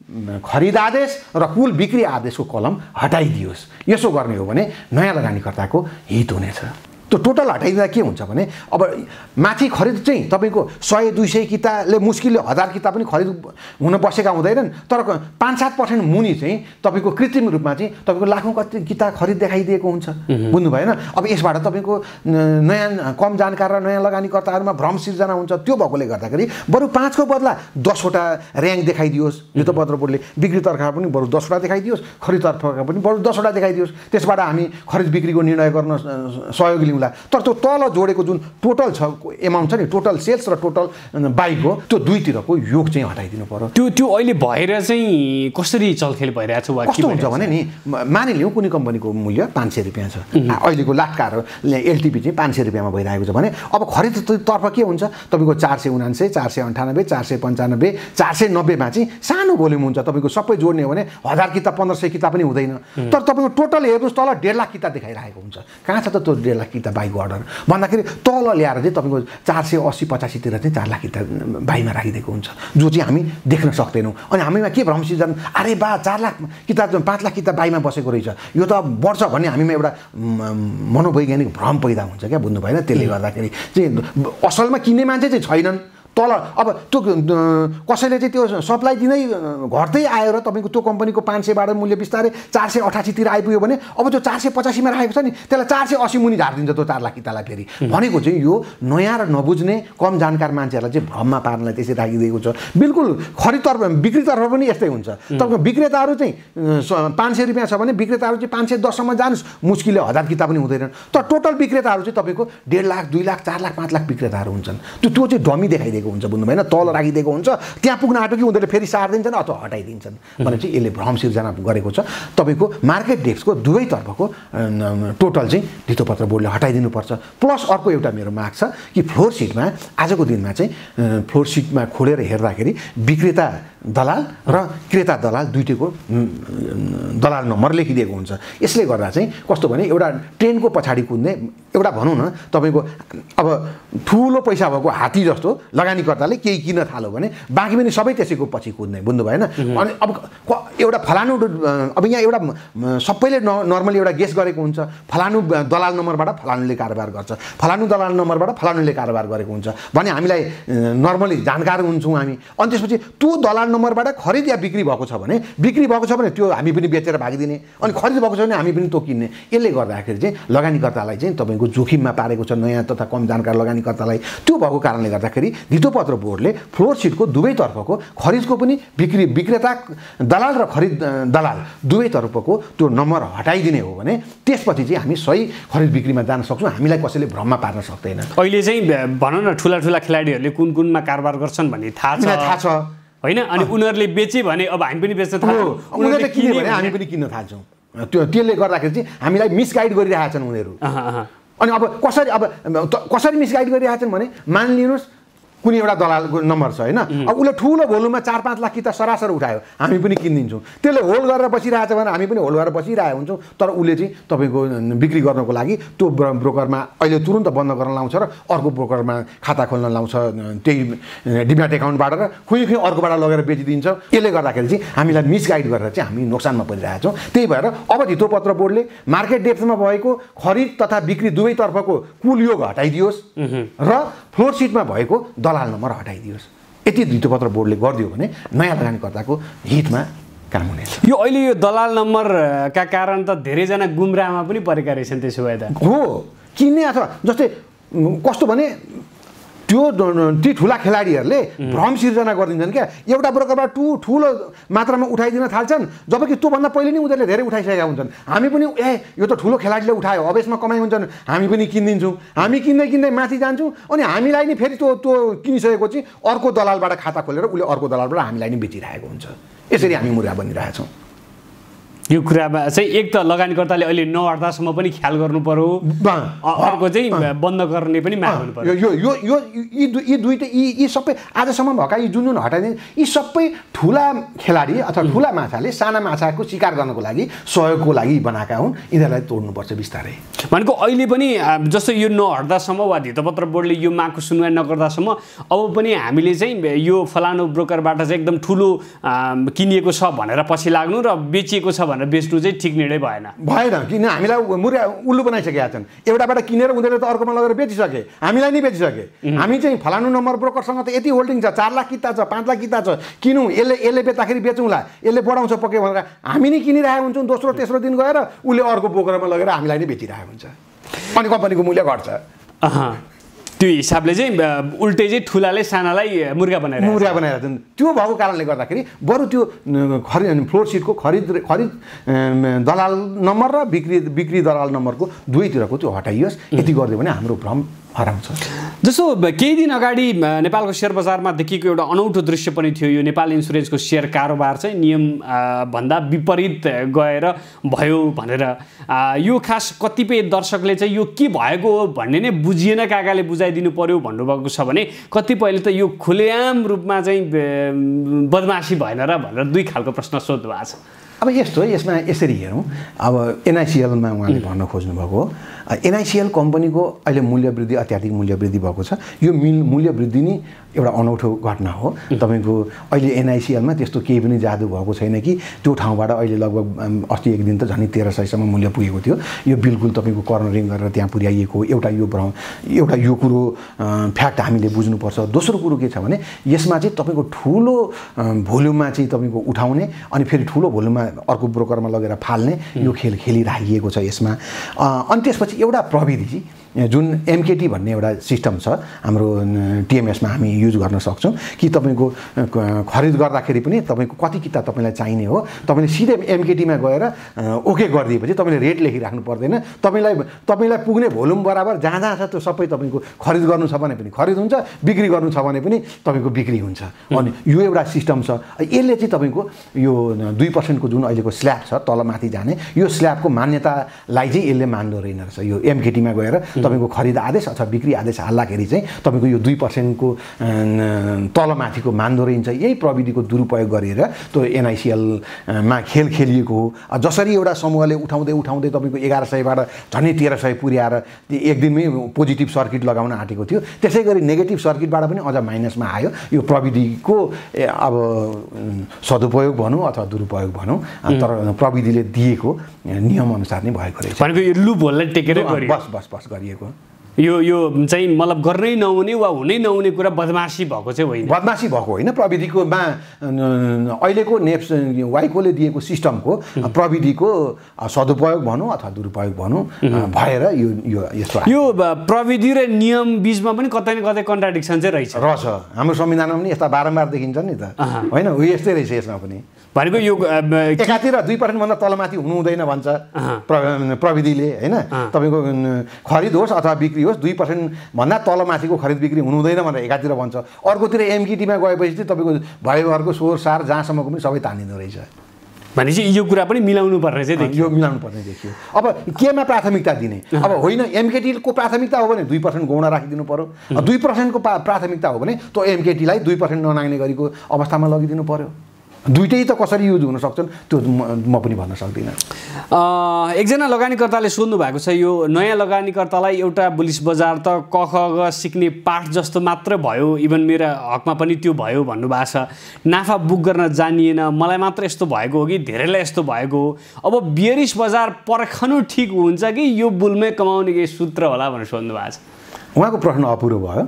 खरिद आदेश र कुल बिक्री आदेशको कलम हटाइदियोस्। यसो गर्ने हो भने नयाँ लगानीकर्ताको हित हुनेछ। त्यो टोटल हटाइदिँदा के हुन्छ भने अब माथि खरिद चाहिँ तपाईँको सय दुई सय किताले मुस्किलले हजार किता पनि खरिद हुन बसेका हुँदैनन्, तर पाँच सात पर्सेन्ट मुनि चाहिँ तपाईँको कृत्रिम रूपमा चाहिँ तपाईँको लाखौँ कति किता खरिद देखाइदिएको हुन्छ। बुझ्नु भएन? अब यसबाट तपाईँको नयाँ कम जानकार र नयाँ लगानीकर्ताहरूमा भ्रम सिर्जना हुन्छ। त्यो भएकोले गर्दाखेरि बरु पाँचको बदला दसवटा ऱ्याङ्क देखाइदियोस् धितोपत्र बोर्डले, बिक्रीतर्फका पनि बरु दसवटा देखाइदियोस्, खरिदतर्फका पनि बरु दसवटा देखाइदियोस्। त्यसबाट हामी खरिद बिक्रीको निर्णय गर्न सहयोग लिउँ। तर त्यो तल जोडेको जुन टोटल छ एमाउन्ट छ नि, टोटल सेल्स र टोटल बाइको, त्यो दुईतिरको योग चाहिँ हटाइदिनु पर्यो। त्यो त्यो अहिले भएर चाहिँ कसरी चलखेल भइरहेछ? कस्तो हुन्छ भने नि मानिलिउँ कुनै कम्पनीको मूल्य पाँच सय रुपियाँ छ, अहिलेको लाटकार एलटिपी चाहिँ पाँच सय रुपियाँमा भइरहेको छ भने अब खरिदतर्फ के हुन्छ तपाईँको चार सय उनान्सय, चार सय अन्ठानब्बे, चार सय पन्चानब्बे, चार सय नब्बेमा चाहिँ सानो भोल्युम हुन्छ। तपाईँको सबै जोड्ने हो भने हजार किता पन्ध्र सय किता पनि हुँदैन, तर तपाईँको टोटल हेर्नुहोस् तल डेढ लाख किता देखाइरहेको हुन्छ। कहाँ छ त त्यो डेढ लाख किता बाइको अर्डर भन्दाखेरि तल ल्याएर चाहिँ तपाईँको चार सय अस्सी पचासीतिर चाहिँ चार लाख किता बाइमा राखिदिएको हुन्छ, जो चाहिँ हामी देख्न सक्दैनौँ। अनि हामीमा के भ्रम सिर्जना, अरे बा चार लाख किता पाँच लाख किता बाइमा बसेको रहेछ, यो त बढ्छ भन्ने हामीमा एउटा मनोवैज्ञानिक भ्रम पैदा हुन्छ क्या। बुझ्नु भएन? त्यसले गर्दाखेरि चाहिँ असलमा किन्ने मान्छे चाहिँ छैनन्। तल अब त्यो कसैले चाहिँ त्यो सप्लाई दिँदै घट्दै आयो र तपाईँको त्यो कम्पनीको पाँच सयबाट मूल्य बिस्तारै चार सय अठासीतिर आइपुग्यो भने अब त्यो चार सय पचासीमा राखेको छ नि, त्यसलाई चार सय अस्सी मुनि झारिदिन्छ त्यो चार लाख कितालाई। फेरि भनेको चाहिँ यो नयाँ र नबुझ्ने कम जानकार मान्छेहरूलाई चाहिँ भ्रममा पार्नलाई त्यसरी राखिदिएको छ। बिल्कुल खरिदतर्फ बिक्रीतर्फ पनि यस्तै हुन्छ। तपाईँको विक्रेताहरू चाहिँ पाँच सय रुपियाँ छ भने विक्रेताहरू चाहिँ पाँच सय दससम्म जानुहोस्, मुस्किलले हजार किता पनि हुँदैन। तर टोटल विक्रेताहरू चाहिँ तपाईँको डेढ लाख दुई लाख चार लाख पाँच लाख विक्रेताहरू हुन्छन्। त्यो त्यो चाहिँ डमी देखाइदिएको हुन्छ। बुझ्नु भएन? तल राखिदिएको हुन्छ, त्यहाँ पुग्न आँट्यो कि उनीहरूले फेरि सार्दिन्छन् अथवा हटाइदिन्छन् भने चाहिँ यसले भ्रम सिर्जना गरेको छ। तपाईँको मार्केट डेस्कको दुवैतर्फको टोटल चाहिँ धितोपत्र बोर्डले हटाइदिनुपर्छ। प्लस अर्को एउटा मेरो माग छ कि फ्लोर सिटमा आजको दिनमा चाहिँ फ्लोर सिटमा खोलेर हेर्दाखेरि विक्रेता दलाल र क्रेता दलाल दुईटैको दलाल नम्बर लेखिदिएको हुन्छ। यसले गर्दा चाहिँ कस्तो भने एउटा ट्रेनको पछाडि कुद्ने एउटा भनौँ न तपाईँको अब ठुलो पैसा भएको हात्ती जस्तो लगानीकर्ताले केही किन्न थाल्यो भने बाँकी पनि सबै त्यसैको पछि कुद्ने। बुझ्नु भएन? अनि अब एउटा फलानु अब यहाँ एउटा सबैले न नर्मली एउटा गेस गरेको हुन्छ, फलानु दलाल नम्बरबाट फलानुले कारोबार गर्छ, फलानु दलाल नम्बरबाट फलानुले कारोबार गरेको हुन्छ भने हामीलाई नर्मली जानकार हुन्छौँ हामी। अनि त्यसपछि त्यो दलाल नम्बरबाट खरिद या बिक्री भएको छ भने बिक्री भएको छ भने त्यो हामी पनि बेचेर भागिदिने, अनि खरिद भएको छ भने हामी पनि त्यो किन्ने। यसले गर्दाखेरि चाहिँ लगानीकर्तालाई चाहिँ तपाईँको जोखिममा पारेको छ, नयाँ तथा कम जानकार लगानीकर्तालाई। त्यो भएको कारणले गर्दाखेरि धितोपत्र बोर्डले फ्लोर सिटको दुवैतर्फको खरिदको पनि बिक्री विक्रेता दलाल र खरिद दलाल दुवैतर्फको त्यो नम्बर हटाइदिने हो भने त्यसपछि चाहिँ हामी सही खरिद बिक्रीमा जान सक्छौँ, हामीलाई कसैले भ्रममा पार्न सक्दैन। अहिले चाहिँ भनौँ न ठुला ठुला खेलाडीहरूले कुन कुनमा कारोबार गर्छन् भन्ने थाहा छ थाहा छ होइन? अनि उनीहरूले बेचे भने अब हामी पनि बेच्न थाल्छौँ, उनीहरूले किन्यो भने हामी पनि किन्न थाल्छौँ। त्यो त्यसले गर्दाखेरि चाहिँ हामीलाई मिसगाइड गरिरहेका छन् उनीहरू। अनि अब कसरी अब कसरी मिसगाइड गरिरहेका छन् भने मानिलिनुहोस् कुनै एउटा दलालको नम्बर छ होइन, अब उसले ठुलो भोल्युममा चार पाँच लाख किता सरासर उठायो, हामी पनि किनिदिन्छौँ। त्यसले होल्ड गरेर बसिरहेछ भने हामी पनि होल्ड गरेर बसिरहेको हुन्छौँ, तर उसले चाहिँ तपाईँको बिक्री गर्नको लागि त्यो ब्रोकरमा अहिले तुरुन्त बन्द गर्न लाउँछ र अर्को ब्रोकरमा खाता खोल्न लाउँछ, त्यही डिम्याट एकाउन्टबाट र खुइ खुइ अर्कोबाट लगेर बेचिदिन्छ। यसले गर्दाखेरि चाहिँ हामीलाई मिसगाइड गरेर चाहिँ हामी नोक्सानमा परिरहेछौँ। त्यही भएर अब धितोपत्र बोर्डले मार्केट डेप्थमा भएको खरिद तथा बिक्री दुवैतर्फको कुल योग हटाइदियोस् र फ्लोर सिटमा भएको दलाल नम्बर हटाइदियोस्। यति धितोपत्र बोर्डले गरिदियो भने नयाँ लगानीकर्ताको हितमा काम हुनेछ। यो अहिले यो दलाल नम्बरका कारण त धेरैजना गुमराहमा पनि परेका रहेछन्। त्यसो भए त हो, किन्ने अथवा जस्तै कस्तो भने त्यो ती ठुला खेलाडीहरूले भ्रम सिर्जना गरिदिन्छन् क्या, एउटा ब्रोकरबाट टु ठुलो मात्रामा उठाइदिन थाल्छन्, जबकि त्योभन्दा पहिले नै उनीहरूले धेरै उठाइसकेका हुन्छन्। हामी पनि ए यो त ठुलो खेलाडीले उठायो, अब यसमा कमाइ हुन्छन्, हामी पनि किनिदिन्छौँ। हामी किन्दै किन्दै माथि जान्छौँ, अनि हामीलाई नि फेरि त्यो त्यो किनिसकेको चाहिँ अर्को दलालबाट खाता खोलेर उसले अर्को दलालबाट हामीलाई नि बेचिरहेको हुन्छ। यसरी हामी मुर्गा बनिरहेछौँ। यो कुरामा चाहिँ एक त लगानीकर्ताले अहिले नहट्दासम्म पनि ख्याल गर्नु पर्यो, अर्को चाहिँ बन्द गर्ने पनि माग गर्नु पर्यो। यो यो यो यी दुईटै यी यी सबै आजसम्म भएका यी जुन जुन हटाइदिने यी सबै ठुला खेलाडी अथवा ठुला माछाले साना माछाको शिकार गर्नको लागि सहयोगको लागि बनाएका हुन्। यिनीहरूलाई तोड्नुपर्छ बिस्तारै। भनेको अहिले पनि जस्तो यो नहट्दासम्म वा धितोपत्र बोर्डले यो मागको सुनवाई नगर्दासम्म अब पनि हामीले चाहिँ यो फलानु ब्रोकरबाट चाहिँ एकदम ठुलो किनिएको छ भनेर पछि लाग्नु र बेचिएको छ भनेर बेच्नु चाहिँ ठिक निर्णय भएन भएन किन हामीलाई मुर्गा उल्लु बनाइसकेका छन्। एउटाबाट किनेर उनीहरूले त अर्कोमा लगेर बेचिसके, हामीलाई नै बेचिसके। हामी चाहिँ फलानु नम्बर ब्रोकरसँग त यति होल्डिङ छ, चार लाख किता छ, पाँच लाख किता छ, किनौँ, यसले यसले बेच्दाखेरि बेचौँला, यसले बढाउँछ पक्कै भनेर हामी नै किनिरहेको हुन्छौँ। दोस्रो तेस्रो दिन गएर उसले अर्को ब्रोकरमा लगेर हामीलाई नै बेचिरहेको हुन्छ, अनि कम्पनीको मूल्य घट्छ। त्यो हिसाबले चाहिँ उल्टै चाहिँ ठुलाले सानालाई मुर्गा बनाएर मुर्गा बनाएर छन्। त्यो भएको कारणले गर्दाखेरि बरु त्यो खरिद फ्लोर सिटको खरिद खरिद दलाल नम्बर र बिक्री बिक्री दलाल नम्बरको दुवैतिरको त्यो हटाइयोस्। यति गरिदियो भने हाम्रो भ्रम हराउँछ। जस्तो केही दिन अगाडि नेपालको सेयर बजारमा देखिएको एउटा अनौठो दृश्य पनि थियो। यो नेपाल इन्सुरेन्सको सेयर कारोबार चाहिँ नियम भन्दा विपरीत गएर भयो भनेर यो खास कतिपय दर्शकले चाहिँ यो के भएको हो भन्ने नै बुझिएन, काकाले बुझाइदिनु पर्यो भन्नुभएको छ भने कतिपयले त यो खुलेआम रूपमा चाहिँ बदमासी भएन र भनेर दुई खालको प्रश्न सोध्नु भएको छ। अब यस्तो यसमा यसरी हेरौँ, अब एनआइसिएलमा उहाँले भन्न खोज्नुभएको हो, एनआइसिएल कम्पनीको अहिले मूल्य वृद्धि अत्याधिक मूल्य वृद्धि भएको छ। यो मिल मूल्य वृद्धि नै एउटा अनौठो घटना हो। तपाईँको अहिले एनआइसिएलमा त्यस्तो केही पनि जादु भएको छैन कि त्यो ठाउँबाट अहिले लगभग अस्ति एक दिन त झन् तेह्र सयसम्म मूल्य पुगेको थियो। यो बिल्कुल तपाईँको कर्नरिङ गरेर त्यहाँ पुर्याइएको एउटा यो भ्रम एउटा यो कुरो फ्याक्ट हामीले बुझ्नुपर्छ। दोस्रो कुरो के छ भने यसमा चाहिँ तपाईँको ठुलो भोल्युममा चाहिँ तपाईँको उठाउने अनि फेरि ठुलो भोल्युममा अर्को ब्रोकरमा लगेर फाल्ने यो खेल खेलिराखिएको छ यसमा। अनि त्यसपछि एउटा प्रविधि जुन एमकेटी भन्ने एउटा सिस्टम छ हाम्रो टिएमएसमा हामी युज गर्न सक्छौँ कि तपाईँको खरिद गर्दाखेरि पनि तपाईँको कति किता तपाईँलाई चाहिने हो, तपाईँले सिधै एमकेटीमा गएर ओके गरिदिएपछि तपाईँले रेट लेखिराख्नु पर्दैन। तपाईँलाई तपाईँलाई पुग्ने भोल्युम बराबर जहाँ जहाँ छ त्यो सबै तपाईँको खरिद गर्नु छ भने पनि खरिद हुन्छ, बिक्री गर्नु छ भने पनि तपाईँको बिक्री हुन्छ। अनि यो एउटा सिस्टम छ। यसले चाहिँ तपाईँको यो दुई पर्सेन्टको जुन अहिलेको स्ल्याब छ तलमाथि जाने यो स्ल्याबको मान्यतालाई चाहिँ यसले मान्दो रहेन रहेछ। यो एमकेटीमा गएर तपाईँको खरिद आदेश अथवा बिक्री आदेश हाल्दाखेरि चाहिँ तपाईँको यो दुई पर्सेन्टको तलमाथिको मान्दो रहन्छ। यही प्रविधिको दुरुपयोग गरेर त्यो एनआइसिएलमा खेल खेलिएको हो। जसरी एउटा समूहले उठाउँदै उठाउँदै तपाईँको एघार सयबाट झन्डै तेह्र सय पुर्याएर एक दिनमै पोजिटिभ सर्किट लगाउन आँटेको थियो, त्यसै गरी नेगेटिभ सर्किटबाट पनि अझ माइनसमा आयो। यो प्रविधिको अब सदुपयोग भनौँ अथवा दुरुपयोग भनौँ, तर प्रविधिले दिएको नियमअनुसार नै भएको रहेछ। भनेको यो लुप होललाई टेकेर बस बस बस गरिएको यो यो चाहिँ मतलब गर्नै नहुने वा हुनै नहुने कुरा बदमासी भएको चाहिँ होइन। बदमासी भएको होइन, प्रविधिकोमा अहिलेको नेप्स वाइकोले दिएको सिस्टमको प्रविधिको सदुपयोग भनौँ अथवा दुरुपयोग भनौँ भएर यो यो यस्तो यो प्रविधि र नियम बिचमा पनि कतै न कतै कन्ट्राडिक्सन चाहिँ रहेछ रहेछ। हाम्रो संविधानमा पनि यस्ता बारम्बार देखिन्छ नि त, होइन? हो यस्तै रहेछ यसमा पनि। भनेको यो एकातिर दुई पर्सेन्टभन्दा तलमाथि हुनु हुँदैन भन्छ प्रविधिले, होइन? तपाईँको खरिद होस् अथवा बिक्री होस् दुई पर्सेन्टभन्दा तलमाथिको खरिद बिक्री हुनु हुँदैन भनेर एकातिर भन्छ, अर्कोतिर एमकेटीमा गएपछि चाहिँ तपाईँको भयो अर्को स्वर सार जहाँसम्मको पनि सबै तानिँदो रहेछ। भनेपछि यो कुरा पनि मिलाउनु पर्ने चाहिँ देखियो यो मिलाउनु पर्ने देखियो अब केमा प्राथमिकता दिने अब होइन एमकेटीको प्राथमिकता हो भने दुई पर्सेन्ट गौडा राखिदिनु पर्यो दुई पर्सेन्टको प्राथमिकता हो भने त्यो एमकेटीलाई दुई पर्सेन्ट ननाग्ने गरेको अवस्थामा लगिदिनु पर्यो दुइटै त कसरी युज हुन सक्छन् त्यो म पनि भन्न सक्दिनँ एकजना लगानीकर्ताले सोध्नु भएको छ यो नयाँ लगानीकर्तालाई एउटा बुलिस बजार त क ख ग सिक्ने पाठ जस्तो मात्र भयो इभन मेरो हकमा पनि त्यो भयो भन्नुभएको छ नाफा बुक गर्न जानिएन मलाई मात्र यस्तो भएको हो कि धेरैलाई यस्तो भएको हो अब बियरिस बजार पर्खनु ठिक हुन्छ कि यो बुलमै कमाउने केही सूत्र होला भनेर सोध्नु भएको छ उहाँको प्रश्न अपुरो भयो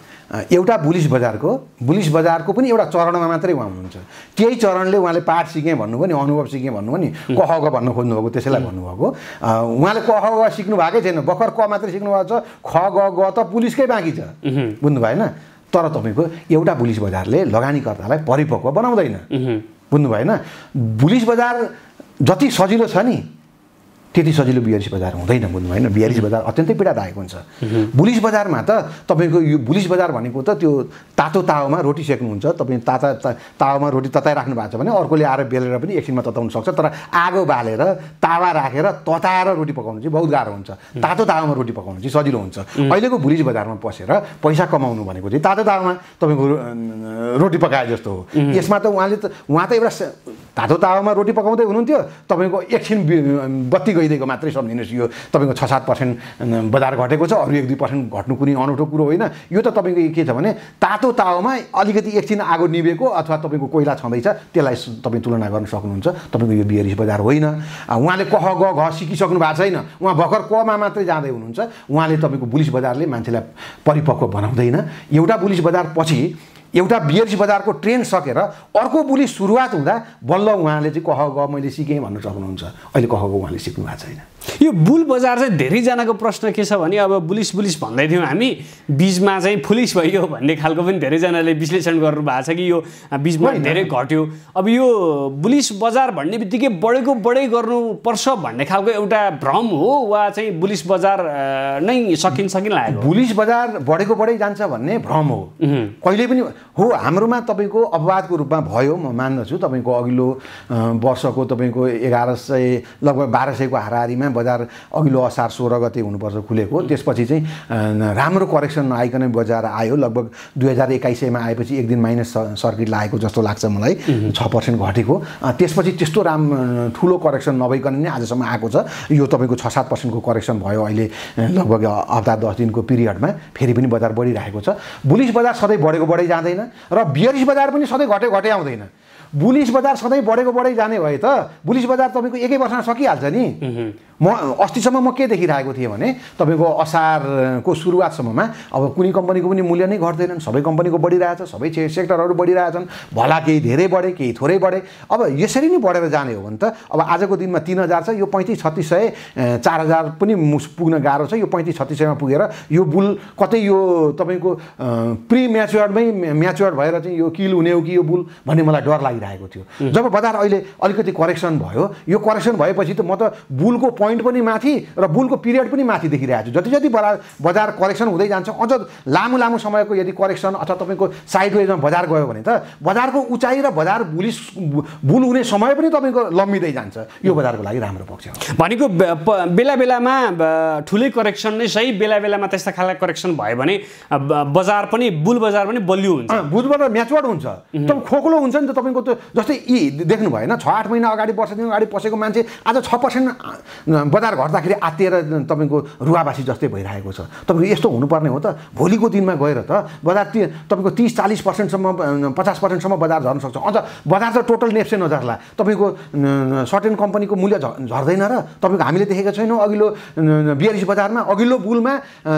एउटा बुलिस बजारको बुलिस बजारको पनि एउटा चरणमा मात्रै उहाँ हुनुहुन्छ त्यही चरणले उहाँले पाठ सिकेँ भन्नुभयो नि अनुभव सिकेँ भन्नुभयो नि क ख ग भन्न खोज्नुभएको त्यसैलाई भन्नुभएको उहाँले क ख ग सिक्नु भएकै छैन भर्खर क मात्रै सिक्नु भएको छ ख ग ग त पुलिसकै बाँकी छ बुझ्नु भएन तर तपाईँको एउटा बुलिस बजारले लगानीकर्तालाई परिपक्व बनाउँदैन बुझ्नु भएन बुलिस बजार जति सजिलो छ नि त्यति सजिलो बियरिस बजार हुँदैन बुझ्नु भएन बियरिस बजार अत्यन्तै पीडादायक हुन्छ बुलिस बजारमा त तपाईँको यो बुलिस बजार भनेको त त्यो तातो तावामा रोटी सेक्नुहुन्छ तपाईँ ताता तावामा रोटी तताइराख्नु भएको छ भने अर्कोले आएर बेलेर पनि एकछिनमा तताउन सक्छ तर आगो बालेर तावा राखेर तताएर रोटी पकाउनु चाहिँ बहुत गाह्रो हुन्छ तातो तावामा रोटी पकाउनु चाहिँ सजिलो हुन्छ अहिलेको बुलिस बजारमा पसेर पैसा कमाउनु भनेको चाहिँ तातो तावामा तपाईँको रोटी पकाए जस्तो हो यसमा त उहाँले त उहाँ त एउटा तातो तावामा रोटी पकाउँदै हुनुहुन्थ्यो तपाईँको एकछिन बत्ती गइदिएको मात्रै सम्झिनुहोस् यो तपाईँको छ सात पर्सेन्ट बजार घटेको छ अरू एक दुई पर्सेन्ट घट्नु कुनै अनौठो कुरो होइन यो त तपाईँको के छ भने तातो तावामा अलिकति एकछिन आगो निभेको अथवा तपाईँको कोइला छँदैछ त्यसलाई तपाईँ तुलना गर्न सक्नुहुन्छ तपाईँको यो बियरिस बजार होइन उहाँले क ख ग घ सिकिसक्नु भएको छैन उहाँ भर्खर कमा मात्रै जाँदै हुनुहुन्छ उहाँले तपाईँको बुलिस बजारले मान्छेलाई परिपक्व बनाउँदैन एउटा बुलिस बजार पछि एउटा बियरिस बजारको ट्रेन सकेर अर्को बुलिस सुरुवात हुँदा बल्ल उहाँले चाहिँ कह ग मैले सिकेँ भन्न सक्नुहुन्छ अहिले कह ग उहाँले सिक्नु भएको छैन यो बुल बजार चाहिँ धेरैजनाको प्रश्न के छ भने अब बुलिस बुलिस भन्दै थियौँ हामी बीचमा चाहिँ पुलिस भयो भन्ने खालको पनि धेरैजनाले विश्लेषण गर्नु भएको छ कि यो बीचमा धेरै घट्यो अब यो बुलिस बजार भन्ने बित्तिकै बढेको बढै गर्नुपर्छ भन्ने खालको एउटा भ्रम हो वा चाहिँ बुलिस बजार नै सकिन्छ कि लागेको बुलिस बजार बढेको बढै जान्छ भन्ने भ्रम हो कहिले पनि हो हाम्रोमा तपाईँको अपवादको रूपमा भयो म मान्दछु तपाईँको अघिल्लो वर्षको तपाईँको एघार सय लगभग बाह्र सयको हाराहारीमा बजार अघिल्लो असार सोह्र गते हुनुपर्छ खुलेको त्यसपछि चाहिँ राम्रो करेक्सन नआइकन बजार आयो लगभग दुई हजार एक्काइसमा आएपछि एक दिन माइनस सर्किट लागेको जस्तो लाग्छ मलाई छ पर्सेन्ट घटेको त्यसपछि त्यस्तो राम ठुलो करेक्सन नभइकन नै आजसम्म आएको छ यो तपाईँको छ सात पर्सेन्टको करेक्सन भयो अहिले लगभग हप्ता दस दिनको पिरियडमा फेरि पनि बजार बढिरहेको छ बुलिस बजार सधैँ बढेको बढै जाँदैन र बियरिस बजार पनि सधैँ घटे घटे आउँदैन बुलिस बजार सधैँ बढेको बढै जाने भए त बुलिस बजार तपाईँको एकै वर्षमा सकिहाल्छ नि म अस्तिसम्म म के देखिरहेको थिएँ भने तपाईँको असारको सुरुवातसम्ममा अब कुनै कम्पनीको पनि मूल्य नै घट्दैनन् सबै कम्पनीको बढिरहेछ सबै सेक्टरहरू बढिरहेछन् भला केही धेरै बढे केही थोरै बढे अब यसरी नै बढेर जाने हो भने त अब आजको दिनमा तिन हजार छ यो पैँतिस छत्तिस सय चार हजार पनि पुग्न गाह्रो छ यो पैँतिस छत्तिस सयमा पुगेर यो बुल कतै यो तपाईँको प्रि म्याच्योर्डमै म्याच्योर्ड भएर चाहिँ यो किल हुने हो कि यो बुल भन्ने मलाई डर लागिरहेको थियो जब बजार अहिले अलिकति करेक्सन भयो यो करेक्सन भएपछि त म त बुलको पोइन्ट पनि माथि र बुलको पिरियड पनि माथि देखिरहेको छु जति जति बजार बजार करेक्सन हुँदै जान्छ अझ लामो लामो समयको यदि करेक्सन अथवा तपाईँको साइडवेजमा बजार गयो भने त बजारको उचाइ र बजार बुलिस बुल हुने समय पनि तपाईँको लम्बिँदै जान्छ यो बजारको लागि राम्रो पक्ष हो भनेको बेला बेलामा ठुलै करेक्सन नै सही बेला बेलामा त्यस्ता खालका करेक्सन भयो भने बजार पनि बुल बजार पनि बलियो हुन्छ बुल बजार म्याच्योर्ड हुन्छ तब खोक्लो हुन्छ नि त तपाईँको त जस्तै यी देख्नु भएन छ आठ महिना अगाडि वर्ष दिन अगाडि पसेको मान्छे आज छ पर्सेन्ट बजार घट्दाखेरि आत्तिएर तपाईँको रुवावासी जस्तै भइरहेको छ तपाईँको यस्तो हुनुपर्ने हो त भोलिको दिनमा गएर त बजार ती तपाईँको तिस चालिस पर्सेन्टसम्म पचास पर्सेन्टसम्म बजार झर्न सक्छ अझ बजार त टोटल नेप्से नझर्ला तपाईँको सर्टेन कम्पनीको मूल्य झर्दैन र तपाईँको हामीले देखेका छैनौँ अघिल्लो बियरिस बजारमा अघिल्लो बुलमा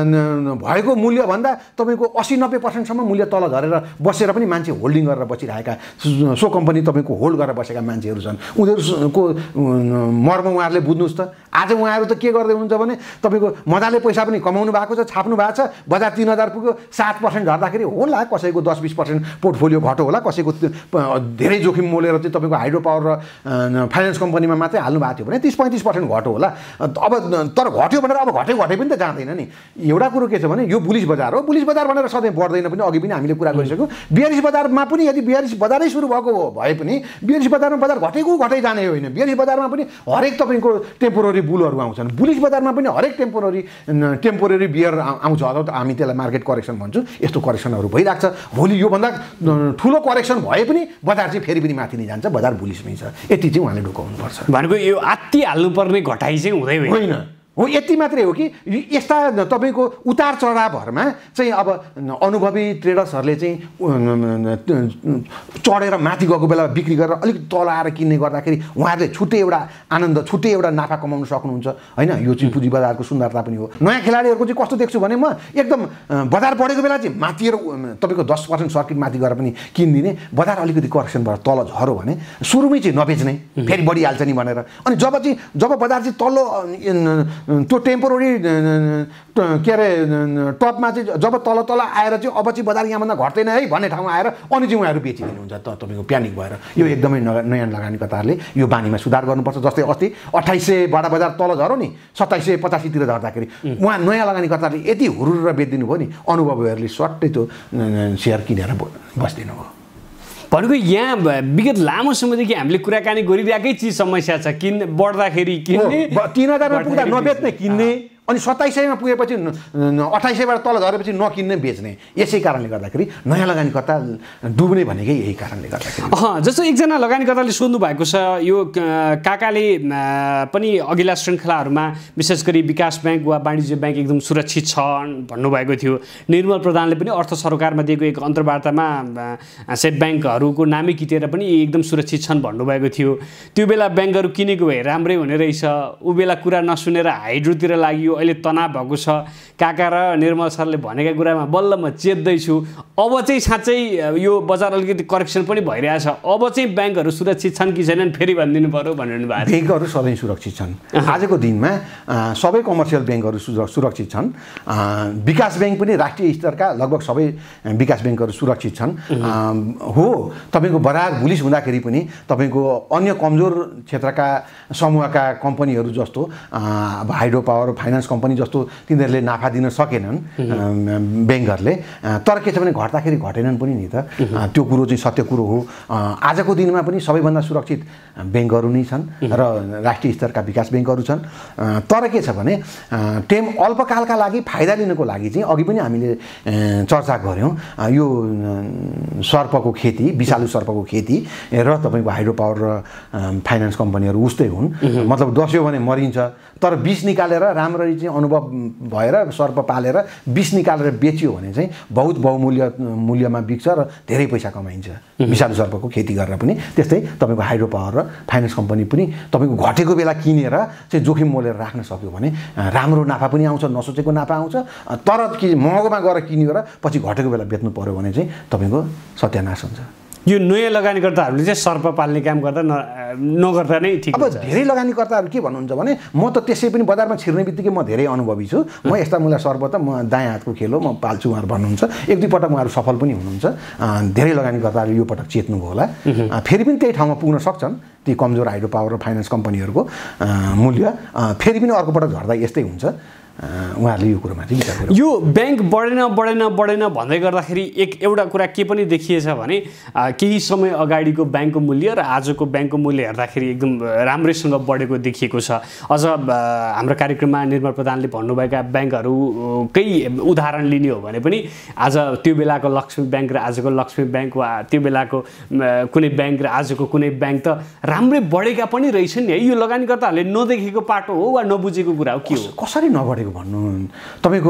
भएको मूल्यभन्दा तपाईँको अस्सी नब्बे पर्सेन्टसम्म मूल्य तल झरेर बसेर पनि मान्छे होल्डिङ गरेर बसिरहेका सो कम्पनी तपाईँको होल्ड गरेर बसेका मान्छेहरू छन् उनीहरूको मर्म उहाँहरूले बुझ्नुहोस् त आज उहाँहरू त के गर्दै हुनुहुन्छ भने तपाईँको मजाले पैसा पनि कमाउनु भएको छ छाप्नु भएको छ बजार तिन हजार पुग्यो सात पर्सेन्ट झर्दाखेरि होला कसैको दस बिस पर्सेन्ट पोर्टफोलियो घट्यो होला कसैको धेरै जोखिम मोलेर चाहिँ तपाईँको हाइड्रो पावर र फाइनेन्स कम्पनीमा मात्रै हाल्नु भएको थियो भने तिस पैँतिस पर्सेन्ट घट्यो होला अब तर घट्यो भनेर अब घटे घटे पनि त जाँदैन नि एउटा कुरो के छ भने यो बुलिस बजार हो बुलिस बजार भनेर सधैँ बढ्दैन पनि अघि पनि हामीले कुरा गरिसक्यौँ बियरिस बजारमा पनि यदि बियरिस बजारै सुरु भएको हो भए पनि बियरिस बजारमा बजार घटेको घटै जाने होइन। बियरिस बजारमा पनि हरेक तपाईँको टेम्पोररी बुलहरू आउँछन्, बुलिस बजारमा पनि हरेक टेम्पोररी टेम्पोररी बियर आउँछ, अथवा हामी त्यसलाई मार्केट करेक्सन भन्छौँ। यस्तो करेक्सनहरू भइरहेको छ। भोलि योभन्दा ठुलो करेक्सन भए पनि बजार चाहिँ फेरि पनि माथि नै जान्छ, बजार बुलिसमै छ। यति चाहिँ उहाँले ढुकाउनुपर्छ। भनेको यो आत्ति हाल्नुपर्ने घटाइ चाहिँ हुँदै होइन हो। यति मात्रै हो कि यस्ता तपाईँको उतार चढावहरूमा चाहिँ अब अनुभवी ट्रेडर्सहरूले चाहिँ चढेर माथि गएको बेला बिक्री गरेर अलिक तल आएर किन्ने गर्दाखेरि उहाँहरूले छुट्टै एउटा आनन्द, छुट्टै एउटा नाफा कमाउन सक्नुहुन्छ होइन। यो चाहिँ पुँजी बजारको सुन्दरता पनि हो। नयाँ खेलाडीहरूको चाहिँ कस्तो देख्छु भने म एकदम बजार बढेको बेला चाहिँ माथिएर तपाईँको दस पर्सेन्ट सर्किट माथि गरेर पनि किनिदिने, बजार अलिकति करेक्सन भएर तल झऱ्यो भने सुरुमै चाहिँ नबेच्ने, फेरि बढिहाल्छ नि भनेर। अनि जब चाहिँ जब बजार चाहिँ तल्लो त्यो टेम्पोररी के अरे टपमा चाहिँ जब तल तल आएर चाहिँ अब चाहिँ बजार यहाँभन्दा घट्दैन है भन्ने ठाउँमा आएर अनि चाहिँ उहाँहरू बेचिदिनुहुन्छ त तपाईँको प्यानिक भएर। यो एकदमै नयाँ लगानीकर्ताहरूले यो बानीमा सुधार गर्नुपर्छ। जस्तै अस्ति अट्ठाइस सयबाट बजार तल झऱ्यो नि, सत्ताइस सय पचासीतिर झर्दाखेरि उहाँ नयाँ लगानीकर्ताले यति हुरुर बेचिदिनु भयो नि, अनुभवीहरूले सट्टै त्यो सेयर किनेर बस्दिनु भयो। भनेको यहाँ विगत लामो समयदेखि हामीले कुराकानी गरिरहेकै चिज समस्या छ। किन बढ्दाखेरि किन्ने, तीन हजारमा पुग्दा नबेच्ने किन्ने, अनि सत्ताइस सयमा पुगेपछि अट्ठाइस सयबाट तल झरेपछि नकिन्ने बेच्ने। यसै कारणले गर्दाखेरि नयाँ लगानीकर्ता डुब्ने भनेकै यही कारणले गर्दाखेरि। अँ जस्तो एकजना लगानीकर्ताले सोध्नु भएको छ, यो काकाले पनि अघिल्ला श्रृङ्खलाहरूमा विशेष गरी विकास ब्याङ्क वा वाणिज्य ब्याङ्क एकदम सुरक्षित छन् भन्नुभएको थियो। निर्मल प्रधानले पनि अर्थ सरकारमा दिएको एक अन्तर्वार्तामा सेट ब्याङ्कहरूको नामै किटेर पनि एकदम सुरक्षित छन् भन्नुभएको थियो। त्यो बेला ब्याङ्कहरू किनेको भए राम्रै हुने रहेछ, ऊ बेला कुरा नसुनेर हाइड्रोतिर लाग्यो, अहिले तनाव भएको छ। काका र निर्मल सरले भनेका कुरामा बल्ल म चेत्दैछु। अब चाहिँ साँच्चै यो बजार अलिकति करेक्सन पनि भइरहेछ, अब चाहिँ ब्याङ्कहरू सुरक्षित छन् कि छैनन् फेरि भनिदिनु पर्यो भन्नु भएको। ब्याङ्कहरू सधैँ सुरक्षित छन्। आजको दिनमा सबै कमर्सियल ब्याङ्कहरू सुरक्षित छन्। विकास ब्याङ्क पनि राष्ट्रिय स्तरका लगभग सबै विकास ब्याङ्कहरू सुरक्षित छन्। हो तपाईँको बजार बुलिस हुँदाखेरि पनि तपाईँको अन्य कमजोर क्षेत्रका समूहका कम्पनीहरू जस्तो अब हाइड्रो पावर, फाइनेन्स कम्पनी जस्तो तिनीहरूले नाफा दिन सकेनन् ब्याङ्कहरूले। तर के छ भने घट्दाखेरि घटेनन् पनि नि त, त्यो कुरो चाहिँ सत्य कुरो हो। आजको दिनमा पनि सबैभन्दा सुरक्षित ब्याङ्कहरू नै छन् र राष्ट्रिय स्तरका विकास ब्याङ्कहरू छन्। तर के छ भने टेम अल्पकालका लागि फाइदा लिनको लागि चाहिँ अघि पनि हामीले चर्चा गऱ्यौँ, यो सर्पको खेती, विषालु सर्पको खेती र तपाईँको हाइड्रो पावर र फाइनेन्स कम्पनीहरू उस्तै हुन्। मतलब दस्यो भने मरिन्छ, तर विष निकालेर राम्ररी चाहिँ अनुभव भएर सर्प पालेर विष निकालेर बेच्यो भने चाहिँ बहुत बहुमूल्य मूल्यमा बिक्छ र धेरै पैसा कमाइन्छ विषालु सर्पको खेती गरेर पनि। त्यस्तै तपाईँको हाइड्रो पावर र फाइनेन्स कम्पनी पनि तपाईँको घटेको बेला किनेर चाहिँ जोखिम मोलेर राख्न सक्यो भने राम्रो नाफा पनि आउँछ, नसोचेको नाफा आउँछ। तर कि महँगोमा गएर किन्यो र पछि घटेको बेला बेच्नु पर्यो भने चाहिँ तपाईँको सत्यानाश हुन्छ। यो नयाँ लगानीकर्ताहरूले चाहिँ सर्प पाल्ने काम गर्दा नगर्दा नै ठिक अब धेरै लगानीकर्ताहरू के भन्नुहुन्छ भने म त त्यसै पनि बजारमा छिर्ने बित्तिकै म धेरै अनुभवी छु, म यस्ता मूल्य सर्प त म दायाँ हातको खेल हो, म पाल्छु उहाँहरू भन्नुहुन्छ। एक दुई पटक उहाँहरू सफल पनि हुनुहुन्छ। धेरै लगानीकर्ताहरूले यो पटक चेत्नुभयो होला। फेरि पनि त्यही ठाउँमा पुग्न सक्छन् ती कमजोर हाइड्रो पावर र फाइनेन्स कम्पनीहरूको मूल्य। फेरि पनि अर्को पटक झर्दा यस्तै हुन्छ। उहाँहरूले यो कुरोमा चाहिँ विचार गर्नु। यो ब्याङ्क बढेन बढेन बढेन भन्दै गर्दाखेरि एक एउटा कुरा के पनि देखिएछ भने केही समय अगाडिको ब्याङ्कको मूल्य र आजको ब्याङ्कको मूल्य हेर्दाखेरि एकदम राम्रैसँग बढेको देखिएको छ। अझ हाम्रो कार्यक्रममा निर्मल प्रधानले भन्नुभएका ब्याङ्कहरूकै उदाहरण लिने हो भने पनि आज त्यो बेलाको लक्ष्मी ब्याङ्क र आजको लक्ष्मी ब्याङ्क वा त्यो बेलाको कुनै ब्याङ्क र आजको कुनै ब्याङ्क त राम्रै बढेका पनि रहेछन् नि। यो लगानीकर्ताहरूले नदेखेको पाटो हो वा नबुझेको कुरा हो के हो? कसरी नबढेको भन्नु, तपाईँको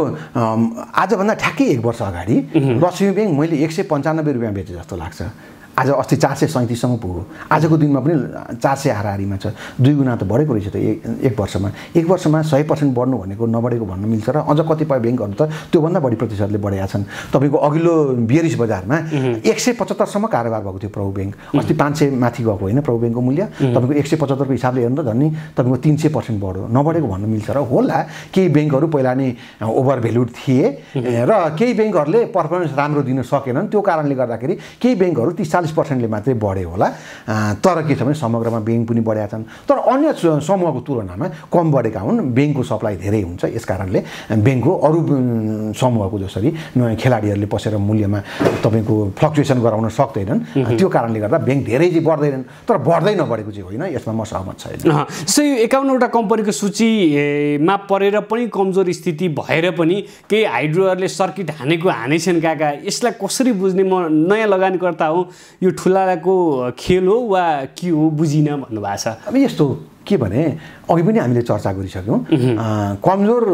आजभन्दा ठ्याक्कै एक वर्ष अगाडि लक्ष्मी ब्याङ्क मैले एक सय पन्चानब्बे रुपियाँ बेचे जस्तो लाग्छ। आज अस्ति चार सय सैँतिससम्म पुग्यो। आजको दिनमा पनि चार सय हाराहारीमा छ। दुई गुणा त बढेको रहेछ त एक एक वर्षमा। एक वर्षमा सय पर्सेन्ट बढ्नु भनेको नबढेको भन्न मिल्छ र अझ कतिपय ब्याङ्कहरू त त्योभन्दा बढी प्रतिशतले बढेका छन्। तपाईँको अघिल्लो बियरिस बजारमा एक सय पचहत्तरसम्म कारोबार भएको थियो प्रभु ब्याङ्क। अस्ति पाँच सय माथि गएको होइन प्रभु ब्याङ्कको मूल्य। तपाईँको एक सय पचहत्तरको हिसाबले हेर्नु त झन् तपाईँको तिन सय पर्सेन्ट बढ्यो। नबढेको भन्न मिल्छ र होला केही ब्याङ्कहरू पहिला नै ओभर भ्यालुड थिए र केही ब्याङ्कहरूले पर्फर्मेन्स राम्रो दिन सकेनन्। त्यो कारणले गर्दाखेरि केही ब्याङ्कहरू तिस साल चालीस पर्सेन्टले मात्रै बढ्यो होला। तर के छ भने समग्रमा ब्याङ्क पनि बढेका छन्, तर अन्य समूहको तुलनामा कम बढेका हुन्। ब्याङ्कको सप्लाई धेरै हुन्छ, यस कारणले ब्याङ्कको अरू समूहको जसरी नयाँ खेलाडीहरूले पसेर मूल्यमा तपाईँको फ्लक्चुएसन गराउन सक्दैनन्, त्यो कारणले गर्दा ब्याङ्क धेरै चाहिँ बढ्दैनन्, तर बढ्दै नबढेको चाहिँ होइन, यसमा म सहमत छैन। सो यो एकाउन्नवटा कम्पनीको सूचीमा परेर पनि कमजोर स्थिति भएर पनि केही हाइड्रोहरूले सर्किट हानेको हानेछन् काका, यसलाई कसरी बुझ्ने? म नयाँ लगानीकर्ता हो, यो ठुलाको खेल हो वा के हो बुझिनँ भन्नुभएको छ। अब यस्तो के भने अघि पनि हामीले चर्चा गरिसक्यौँ, कमजोर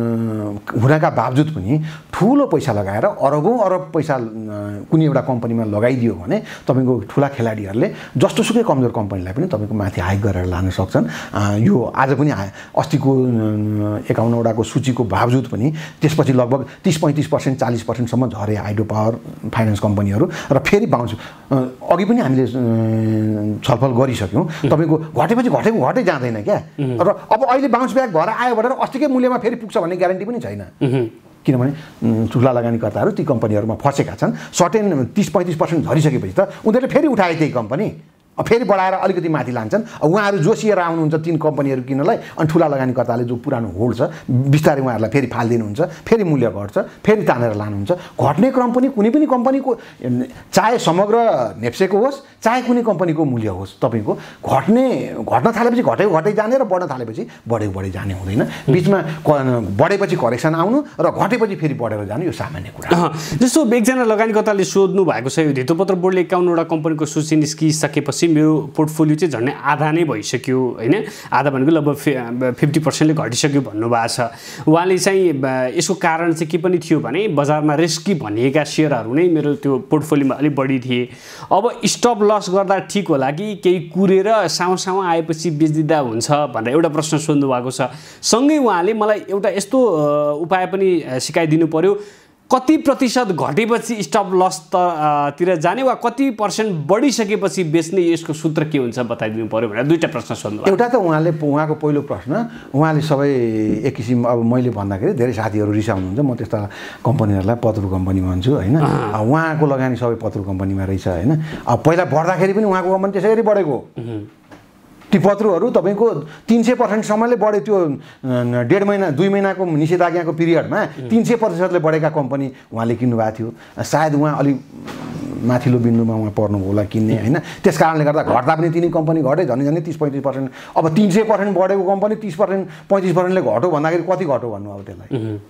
हुनका बावजुद पनि ठुलो पैसा लगाएर अरबौँ अरब पैसा कुनै एउटा कम्पनीमा लगाइदियो भने तपाईँको ठुला खेलाडीहरूले जस्तोसुकै कमजोर कम्पनीलाई पनि तपाईँको माथि हाइक गरेर लान सक्छन्। यो आज पनि अस्तिको एकाउन्नवटाको सूचीको बावजुद पनि त्यसपछि लगभग तिस पैँतिस पर्सेन्ट चालिस पर्सेन्टसम्म झरे हाइड्रो पावर फाइनेन्स कम्पनीहरू, र फेरि बााउन्स अघि पनि हामीले छलफल गरिसक्यौँ। तपाईँको घटेपछि घटेको घटै जाँदैन क्या, र अब अहिले बााउन्स ब्याक भएर आयो भनेर अस्तिकै मूल्यमा फेरि पुग्छ भन्ने ग्यारेन्टी पनि छैन। किनभने ठुला लगानीकर्ताहरू ती कम्पनीहरूमा फसेका छन्। सर्टेन तिस पैँतिस पर्सेन्ट झरिसकेपछि त उनीहरूले फेरि उठाए त्यही कम्पनी, फेरि बढाएर अलिकति माथि लान्छन्। उहाँहरू जोसिएर आउनुहुन्छ तीन कम्पनीहरू किन्नलाई, अनि ठुला लगानीकर्ताले जो पुरानो होल्ड छ बिस्तारै उहाँहरूलाई फेरि फालिदिनुहुन्छ, फेरि मूल्य घट्छ, फेरि तानेर लानुहुन्छ। घट्ने क्रम पनि कुनै पनि कम्पनीको, चाहे समग्र नेप्सेको होस् चाहे कुनै कम्पनीको मूल्य होस्, तपाईँको घट्ने घट्न थालेपछि घटेको घटै जाने र बढ्न थालेपछि बढेको बढी जाने हुँदैन। बिचमा बढेपछि करेक्सन आउनु र घटेपछि फेरि बढेर जानु यो सामान्य कुरा। जस्तो एकजना लगानीकर्ताले सोध्नु भएको छ, यो धितोपत्र बोर्डले एकाउन्नवटा कम्पनीको सूची निस्किसकेपछि मेरो पोर्टफोलियो चाहिँ झन्डै आधा नै भइसक्यो होइन, आधा भनेको लगभग फिफ्टी पर्सेन्टले घटिसक्यो भन्नुभएको छ उहाँले। चाहिँ यसको कारण चाहिँ के पनि थियो भने बजारमा रिस्की भनिएका सेयरहरू नै मेरो त्यो पोर्टफोलियोमा अलिक बढी थिए। अब स्टप लस गर्दा ठिक होला कि केही कुरेर साउ साउ आएपछि बेचिदिँदा हुन्छ भनेर एउटा प्रश्न सोध्नु भएको छ। सँगै उहाँले मलाई एउटा यस्तो उपाय पनि सिकाइदिनु पर्यो, कति प्रतिशत घटेपछि स्टप लस तिर जाने वा कति पर्सेन्ट बढिसकेपछि बेच्ने, यसको सूत्र के हुन्छ बताइदिनु पर्यो भनेर दुईवटा प्रश्न सोध्नु। एउटा त उहाँले उहाँको पहिलो प्रश्न, उहाँले सबै एक किसिम अब मैले भन्दाखेरि धेरै साथीहरू रिसाउनुहुन्छ, म त्यस्ता कम्पनीहरूलाई पत्रु कम्पनी भन्छु होइन। उहाँको लगानी सबै पत्रु कम्पनीमा रहेछ होइन। अब पहिला बढ्दाखेरि पनि उहाँको कम्पनी त्यसै गरी बढेको, ती पत्रुहरू तपाईँको तिन सय पर्सेन्टसम्मले बढ्यो। त्यो डेढ महिना दुई महिनाको निषेधाज्ञाको पिरियडमा तिन सय प्रतिशतले बढेका कम्पनी उहाँले किन्नुभएको थियो। सायद उहाँ अलिक माथिल्लो बिन्दुमा उहाँ पर्नु होला किन्ने होइन। त्यस कारणले गर्दा घट्दा पनि तिनी कम्पनी घटे झन् झन् तिस पैँतिस पर्सेन्ट। अब तिन सय पर्सेन्ट बढेको कम्पनी तिस पर्सेन्ट पैँतिस पर्सेन्टले घट्यो भन्दाखेरि कति घट्यो भन्नु अब त्यसलाई?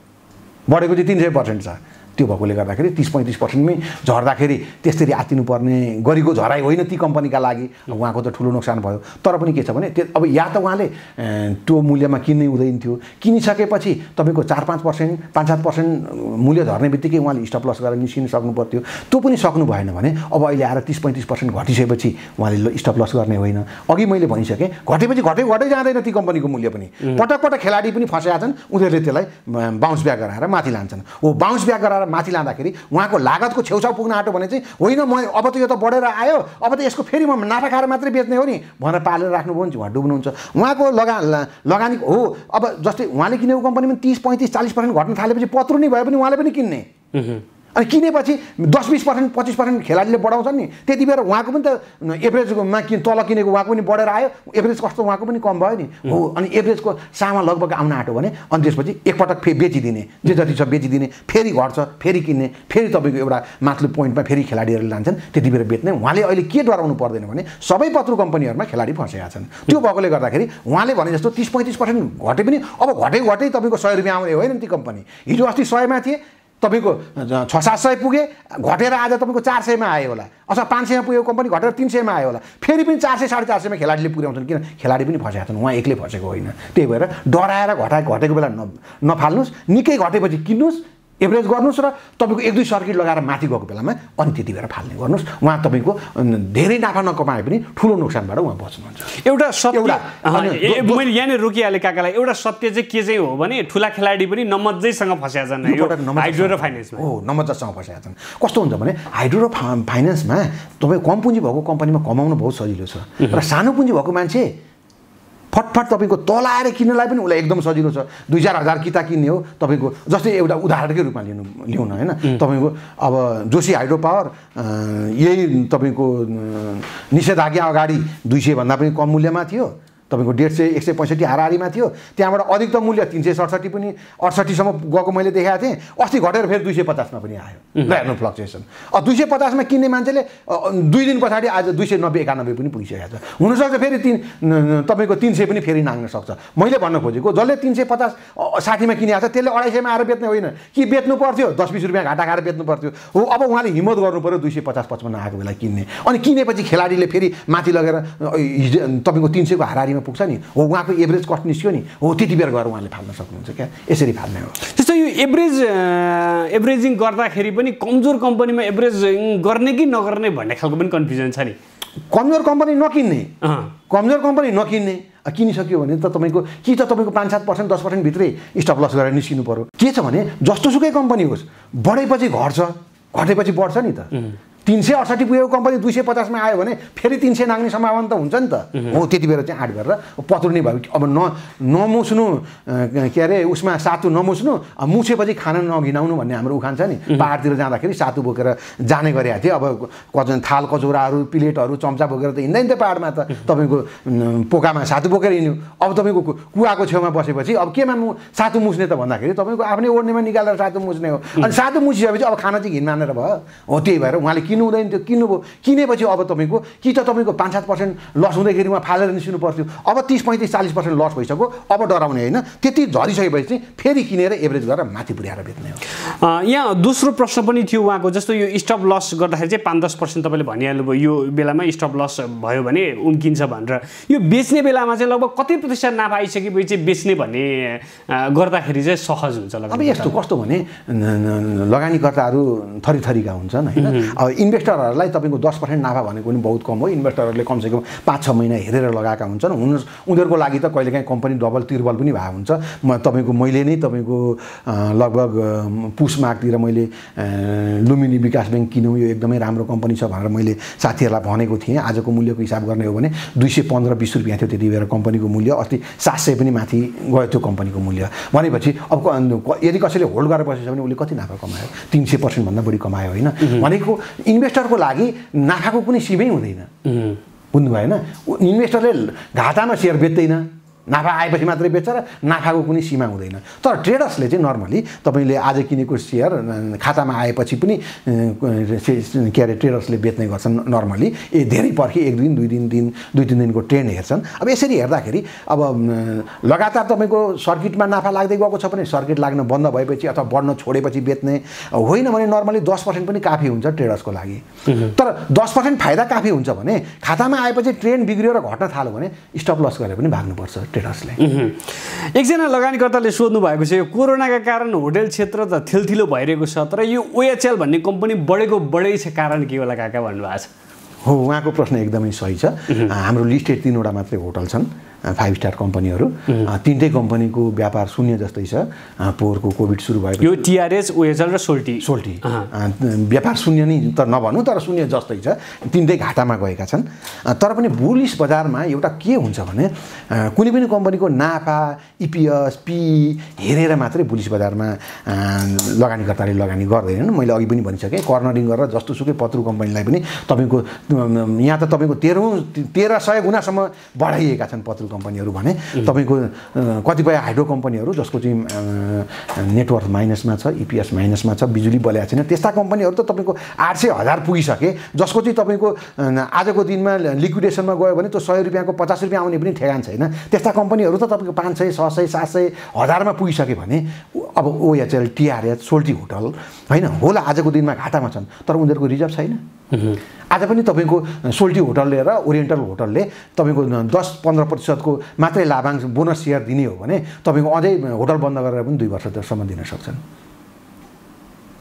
बढेको चाहिँ तिन सय पर्सेन्ट छ। त्यो भएकोले गर्दाखेरि तिस पैँतिस पर्सेन्टमै झर्दाखेरि त्यसरी आत्तिनुपर्ने गरेको झराइ होइन ती कम्पनीका लागि। उहाँको त ठुलो नोक्सान भयो। तर पनि के छ भने त्यो अब या त उहाँले त्यो मूल्यमा किन्नै हुँदैन थियो, किनिसकेपछि तपाईँको चार पाँच पर्सेन्ट पाँच सात पर्सेन्ट मूल्य झर्ने बित्तिकै उहाँले स्टप लस गरेर निस्किन सक्नु पर्थ्यो। त्यो पनि सक्नु भएन भने अब अहिले आएर तिस पैँतिस पर्सेन्ट घटिसकेपछि उहाँले स्टप लस गर्ने होइन। अघि मैले भनिसकेँ घटेपछि घटेको घटै जाँदैन ती कम्पनीको मूल्य पनि। पटक पटक खेलाडी पनि फसेका छन्, उनीहरूले त्यसलाई बााउन्स ब्याक गराएर माथि लान्छन्। हो बााउन्स ब्याक गराएर माथि लाँदाखेरि उहाँको लागतको छेउछाउ पुग्न आँट्यो भने चाहिँ होइन म अब त यो त बढेर आयो, अब त यसको फेरि म नाफा खाएर मात्रै बेच्ने हो नि भनेर पालेर राख्नुभयो भने उहाँ डुब्नुहुन्छ। उहाँको लगा लगानी हो अब जस्तै उहाँले किनेको कम्पनीमा तिस पैँतिस चालिस पर्सेन्ट घट्न थालेपछि पत्रु नै भए पनि उहाँले पनि किन्ने। अनि किनेपछि दस बिस पर्सेन्ट पच्चिस पर्सेन्ट खेलाडीले बढाउँछन् नि, त्यति बेर उहाँको पनि त एभरेजमा कि तल किनेको उहाँको पनि बढेर आयो, एभरेज कस्तो उहाँको पनि कम भयो नि। हो अनि एभरेजको सामा लगभग आउन आँट्यो भने अनि त्यसपछि एकपटक फेरि बेचिदिने, जे जति छ बेचिदिने, फेरि घट्छ फेरि किन्ने, फेरि तपाईँको एउटा माथिल्लो पोइन्टमा फेरि खेलाडीहरूले लान्छन्, त्यति बेर बेच्ने। उहाँले अहिले के डराउनु पर्दैन भने सबै पत्रु कम्पनीहरूमा खेलाडी फसेका छन्। त्यो भएकोले गर्दाखेरि उहाँले भने जस्तो तिस पैँतिस पर्सेन्ट घटे पनि अब घटेको घटै तपाईँको सय रुपियाँ आउने होइन ती कम्पनी। हिजो अस्ति सयमा थिए तपाईँको छ सात सय पुगे, घटेर आज तपाईँको चार सयमा आयो होला, अथवा पाँच सयमा पुगेको कम्पनी घटेर तिन सयमा आयो होला, फेरि पनि चार सय साढे चार सयमा खेलाडीले पुर्याउँछन्। किन खेलाडी पनि फसेका छन्, उहाँ एक्लै फसेको होइन। त्यही भएर डराएर घटा घटेको बेला न नफाल्नुहोस्, निकै घटेपछि किन्नुहोस्, एभरेज गर्नुहोस् र तपाईँको एक दुई सर्किट लगाएर माथि गएको बेलामा अनि त्यति बेर फाल्ने गर्नुहोस्। उहाँ तपाईँको धेरै नाफा नकमाए पनि ठुलो नोक्सानबाट उहाँ बच्नुहुन्छ। एउटा सत्य मैले यहाँनिर रोकिहालेँ काकालाई, एउटा सत्य चाहिँ के चाहिँ हो भने ठुला खेलाडी पनि नमज्जैसँग फसेका छन् हाइड्रो र फाइनेन्समा। हो नमज्जासँग फसेका छन्। कस्तो हुन्छ भने हाइड्रो र फाइनेन्समा तपाईँ कम पुँजी भएको कम्पनीमा कमाउनु बहुत सजिलो छ, र सानो पुँजी भएको मान्छे फटफट तपाईँको तल आएर किन्नलाई पनि उसलाई एकदम सजिलो छ। दुई चार हजार किता किन्ने हो तपाईँको, जस्तै एउटा उदाहरणकै रूपमा लिनु लिउँ न होइन, तपाईँको अब जोशी हाइड्रो पावर यही तपाईँको निषेधाज्ञा अगाडि दुई सय भन्दा पनि कम मूल्यमा थियो, तपाईँको डेढ सय एक सय पैँसठी हाराहारीमा थियो। त्यहाँबाट अधिकतम मूल्य तिन सय सडसठी पनि अडसठीसम्म गएको मैले देखाएको थिएँ। अस्ति घटेर फेरि दुई सय पचासमा पनि आयो। ल हेर्नु फ्लक्चुएसन, अब दुई सय पचासमा किन्ने मान्छेले दुई दिन पछाडि आज दुई सय नब्बे एकानब्बे पनि पुगिसकेको छ। हुनसक्छ फेरि तिन तपाईँको तिन सय पनि फेरि नाग्न सक्छ। मैले भन्न खोजेको जसले तिन सय पचास साठीमा किनेको छ त्यसले अढाई सयमा आएर बेच्ने होइन कि बेच्नु पर्थ्यो, दस बिस रुपियाँ घाटा खाएर बेच्नु पर्थ्यो हो। अब उहाँले हिम्मत गर्नु पऱ्यो दुई सय पचास पचपन्न आएको बेला किन्ने, अनि किनेपछि खेलाडीले फेरि माथि लगेर तपाईँको तिन सयको हाराहारीमा पुग्छ नि, हो उहाँको एभरेज कस्ट निस्क्यो नि, हो त्यति बेर गएर उहाँले फाल्न सक्नुहुन्छ क्या, यसरी फाल्ने हो। त्यस्तो यो एभरेज एभरेजिङ गर्दाखेरि पनि कमजोर कम्पनीमा एभरेजिङ गर्ने कि नगर्ने भन्ने खालको पनि कन्फ्युजन छ नि। कमजोर कम्पनी नकिन्ने, कमजोर कम्पनी नकिन्ने, किनिसक्यो भने त तपाईँको कि त तपाईँको पाँच सात पर्सेन्ट दस पर्सेन्ट भित्रै स्टप लस गरेर निस्किनु पऱ्यो। के छ भने जस्तोसुकै कम्पनी होस्, बढेपछि घट्छ, घटेपछि बढ्छ नि त। तीन सय अडसठी पुगेको कम्पनी दुई सय पचासमा आयो भने फेरि तीन सय नाग्ने सम्भावना त हुन्छ नि त। हो त्यति बेर चाहिँ आठ गरेर पत्रुने भयो। अब न नमुस्नु के अरे उसमा सातु नमुस्नु, मुछेपछि खाना नघिनाउनु भन्ने हाम्रो उखान छ नि। पाहाडतिर जाँदाखेरि सातु बोकेर जाने गरेको थिएँ। अब कजन थाल कचौराहरू प्लेटहरू चम्चा बोकेर त हिँड्दैन थियो पाहाडमा त, तपाईँको पोकामा सातु बोकेर हिँड्यो। अब तपाईँको कुवाको छेउमा बसेपछि अब केमा मु सातु मुस्ने त भन्दाखेरि तपाईँको आफ्नै ओढ्नेमा निकालेर सातु मुस्ने हो। अनि सातु मुसिसकेपछि अब खाना चाहिँ घिन मानेर भयो। हो त्यही भएर उहाँले किन्नु हुँदैन थियो, किन्नुभयो। किनेपछि अब तपाईँको कि त तपाईँको पाँच सात पर्सेन्ट लस हुँदाखेरि उहाँ फालेर निस्किनु पर्थ्यो। अब तिस पैँतिस चालिस पर्सेन्ट लस भइसक्यो, अब डराउने होइन। त्यति झरिसकेपछि चाहिँ फेरि किनेर एभरेज गरेर माथि पुर्याएर बेच्ने हो। यहाँ दोस्रो प्रश्न पनि थियो उहाँको, जस्तो यो स्टप लस गर्दाखेरि चाहिँ पाँच दस पर्सेन्ट तपाईँले भनिहाल्नुभयो यो बेलामा स्टप लस भयो भने उम्किन्छ भनेर। यो बेच्ने बेलामा चाहिँ लगभग कति प्रतिशत नाफा आइसकेपछि चाहिँ बेच्ने भन्ने गर्दाखेरि चाहिँ सहज हुन्छ? अब यस्तो कस्तो भने लगानीकर्ताहरू थरी थरीका हुन्छन् होइन। अब इन्भेस्टरहरूलाई तपाईँको दस पर्सेन्ट नाफा भनेको पनि बहुत कम हो। इन्भेस्टरहरूले कमसेकम पाँच छ महिना हेरेर लगाएका हुन्छन्। हुनु उनीहरूको लागि त कहिलेकाहीँ कम्पनी डबल तिर्बल पनि भएको हुन्छ। म तपाईँको मैले नै तपाईँको लगभग पुस मागतिर मैले लुम्बिनी विकास ब्याङ्क किनौँ, यो एकदमै राम्रो कम्पनी छ भनेर मैले साथीहरूलाई भनेको थिएँ। आजको मूल्यको हिसाब गर्ने हो भने दुई सय पन्ध्र बिस रुपियाँ थियो त्यति बेला कम्पनीको मूल्य, अस्ति सात सय पनि माथि गयो त्यो कम्पनीको मूल्य। भनेपछि अब यदि कसैले होल्ड गरेर बसेछ भने उसले कति नाफा कमायो? तिन सय पर्सेन्टभन्दा बढी कमायो होइन। भनेको इन्भेस्टरको लागि नाफाको कुनै सीमै हुँदैन, बुझ्नु भएन? इन्भेस्टरले घाटामा सेयर बेच्दैन, नाफा आएपछि मात्रै बेच्छ र नाफाको कुनै सीमा हुँदैन। तर ट्रेडर्सले चाहिँ नर्मली तपाईँले आज किनेको सेयर खातामा आएपछि पनि के अरे ट्रेडर्सले बेच्ने गर्छन् नर्मली। ए धेरै पर्खी एक दिन दुई दिन दिन दुई तिन दिनको ट्रेन्ड हेर्छन्। अब यसरी हेर्दाखेरि अब लगातार तपाईँको सर्किटमा नाफा लाग्दै गएको छ भने सर्किट लाग्न बन्द भएपछि अथवा बढ्न छोडेपछि बेच्ने होइन भने नर्मली दस पर्सेन्ट पनि काफी हुन्छ ट्रेडर्सको लागि। तर दस पर्सेन्ट फाइदा काफी हुन्छ भने खातामा आएपछि ट्रेन्ड बिग्रियो र घट्न थाल्यो भने स्टप लस गरेर पनि भाग्नुपर्छ ट्रेडर्सले। एकजना लगानीकर्ताले सोध्नु भएको छ, यो कोरोनाका कारण होटेल क्षेत्र त थिलथिलो भइरहेको छ, तर यो ओएचएल भन्ने कम्पनी बढेको बढै छ, कारण के होला काका भन्नुभएको छ? हो, उहाँको प्रश्न एकदमै सही छ। हाम्रो लिस्टेड तिनवटा मात्रै होटल छन्, फाइभ स्टार कम्पनीहरू। तिनटै कम्पनीको व्यापार शून्य जस्तै छ। पोहोरको कोभिड सुरु भएको यो टिआरएच ओएचएल र सोल्टी सोल्टी व्यापार शून्य नै त नभनौँ तर शून्य जस्तै छ। तिनटै घाटामा गएका छन्। तर पनि बुलिस बजारमा एउटा के हुन्छ भने कुनै पनि कम्पनीको नाफा इपिएस पी हेरेर मात्रै बुलिस बजारमा लगानीकर्ताले लगानी गर्दैनन्। मैले अघि पनि भनिसकेँ, कर्नरिङ गरेर जस्तोसुकै पत्रु कम्पनीलाई पनि तपाईँको यहाँ त तपाईँको तेह्रौँ तेह्र सय गुणासम्म बढाइएका छन् पत्रु कम्पनीहरू भने। तपाईँको कतिपय हाइड्रो कम्पनीहरू जसको चाहिँ नेटवर्क माइनसमा छ, इपिएस माइनसमा छ, बिजुली बलेको छैन, त्यस्ता कम्पनीहरू त तपाईँको आठ सय हजार पुगिसके, जसको चाहिँ तपाईँको आजको दिनमा लिक्विडेसनमा गयो भने त्यो सय रुपियाँको पचास रुपियाँ आउने पनि ठेगान छैन। त्यस्ता कम्पनीहरू त तपाईँको पाँच सय छ सय सात सय हजारमा पुगिसक्यो भने अब ओएचएल टिआरएच सोल्टी होटल होइन होला आजको दिनमा घाटामा छन्, तर उनीहरूको रिजर्भ छैन। आज पनि तपाईँको सोल्टी होटलले र ओरिएन्टल होटलले तपाईँको दस पन्ध्र प्रतिशतको मात्रै लाभांश बोनस सेयर दिने हो भने तपाईँको अझै होटल बन्द गरेर पनि दुई वर्षसम्म दिन सक्छन्।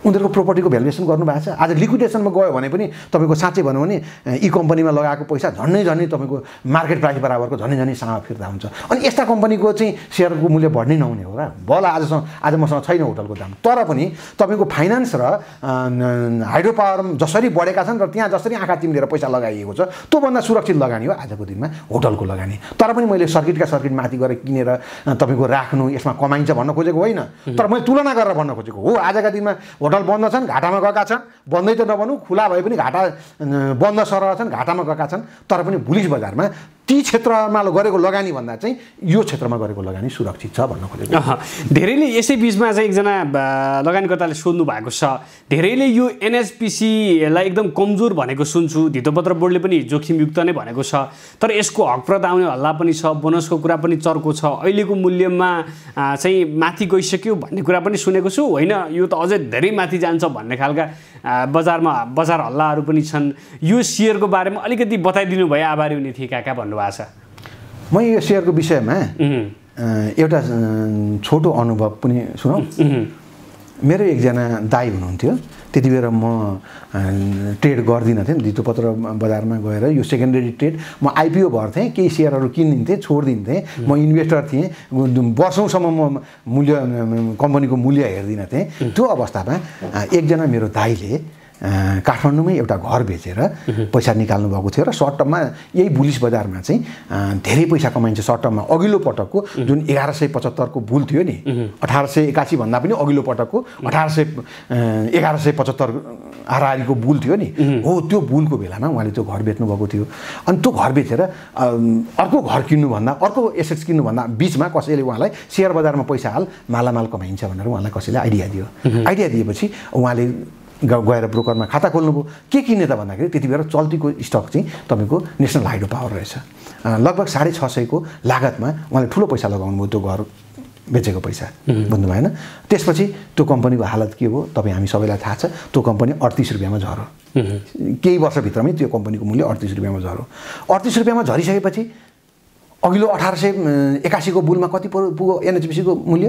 उनीहरूको प्रोपर्टीको भ्यालुएसन गर्नुभएको छ। आज लिक्विडेसनमा गयो भने पनि तपाईँको साँच्चै भनौँ भने यी कम्पनीमा लगाएको पैसा झन्डै झन्डै तपाईँको मार्केट प्राइस बराबरको झन्डै झन्डै सामा फिर्ता हुन्छ। अनि यस्ता कम्पनीको चाहिँ सेयरको मूल्य बढ्नै नहुने हो र। बल आजसम्म आज मसँग छैन होटलको दाम, तर पनि तपाईँको फाइनेन्स र हाइड्रो पावर जसरी बढेका छन् र त्यहाँ जसरी आँखा चिम्लेर पैसा लगाइएको छ त्योभन्दा सुरक्षित लगानी हो आजको दिनमा होटलको लगानी। तर पनि मैले सर्किटका सर्किट माथि गएर किनेर तपाईँको राख्नु यसमा कमाइन्छ भन्न खोजेको होइन, तर मैले तुलना गरेर भन्न खोजेको हो। आजका दिनमा होटल बन्द छन्, घाटामा गएका छन्, बन्दै त नभनौँ, खुला भए पनि घाटा बन्द सरह छन्, घाटामा गएका छन्, तर पनि बुलिस बजारमा ती क्षेत्रमा गरेको लगानी भन्दा चाहिँ यो क्षेत्रमा गरेको लगानी सुरक्षित छ भन्न खोजेको। धेरैले यसै बिचमा चाहिँ एकजना लगानीकर्ताले सोध्नु भएको छ, धेरैले यो एनएचपिसीलाई एकदम कमजोर भनेको सुन्छु, धितोपत्र बोर्डले पनि जोखिमयुक्त नै भनेको छ, तर यसको हकप्रत आउने हल्ला पनि छ, बोनसको कुरा पनि चर्को छ, अहिलेको मूल्यमा चाहिँ माथि गइसक्यो भन्ने कुरा पनि सुनेको छु, होइन यो त अझै धेरै माथि जान्छ भन्ने खालका बजारमा बजार हल्लाहरू पनि छन्। यो सेयरको बारेमा अलिकति बताइदिनु भए आभारी हुने थिए काका भन्नुभएको छ। म यो सेयरको विषयमा एउटा छोटो अनुभव पनि सुनौ। मेरो एकजना दाइ हुनुहुन्थ्यो, त्यति बेला म ट्रेड गर्दिनँ थिएँ धितोपत्र बजारमा गएर, यो सेकेन्डरी ट्रेड म आइपिओ भर्थेँ, केही सेयरहरू किनिदिन्थेँ, छोडिदिन्थेँ, म इन्भेस्टर थिएँ, वर्षौँसम्म म मूल्य कम्पनीको मूल्य हेर्दिनँ थिएँ। त्यो अवस्थामा एकजना मेरो दाइले काठमाडौँमै एउटा घर बेचेर पैसा निकाल्नु भएको थियो र सर्ट टर्ममा यही बुलिस बजारमा चाहिँ धेरै पैसा कमाइन्छ सर्ट टर्ममा। अघिल्लो पटकको जुन एघार सय पचहत्तरको बुल थियो नि, अठार सय एकासी भन्दा पनि अघिल्लो पटकको अठार सय एघार सय पचहत्तर हाराहारीको बुल थियो नि, हो त्यो बुलको बेलामा उहाँले त्यो घर बेच्नु भएको थियो। अनि त्यो घर बेचेर अर्को घर किन्नुभन्दा अर्को एसेट्स किन्नुभन्दा बिचमा कसैले उहाँलाई सेयर बजारमा पैसा हाल मालामाल कमाइन्छ भनेर उहाँलाई कसैले आइडिया दियो। आइडिया दिएपछि उहाँले गएर ब्रोकरमा खाता खोल्नुभयो। के किन्ने त भन्दाखेरि त्यति बेला चल्तीको स्टक चाहिँ तपाईँको नेसनल हाइड्रो पावर रहेछ। लगभग साढे छ सयको लागतमा उहाँले ठुलो पैसा लगाउनु भयो त्यो घर बेचेको पैसा, बुझ्नु भएन। त्यसपछि त्यो कम्पनीको हालत के हो तपाईँ हामी सबैलाई थाहा छ। त्यो कम्पनी अडतिस रुपियाँमा झऱ्यो, केही वर्षभित्रमै त्यो कम्पनीको मूल्य अडतिस रुपियाँमा झऱ्यो। अडतिस रुपियाँमा झरिसकेपछि अघिल्लो अठार सय एकासीको बुलमा कति पुग्यो एनएचपिसीको मूल्य,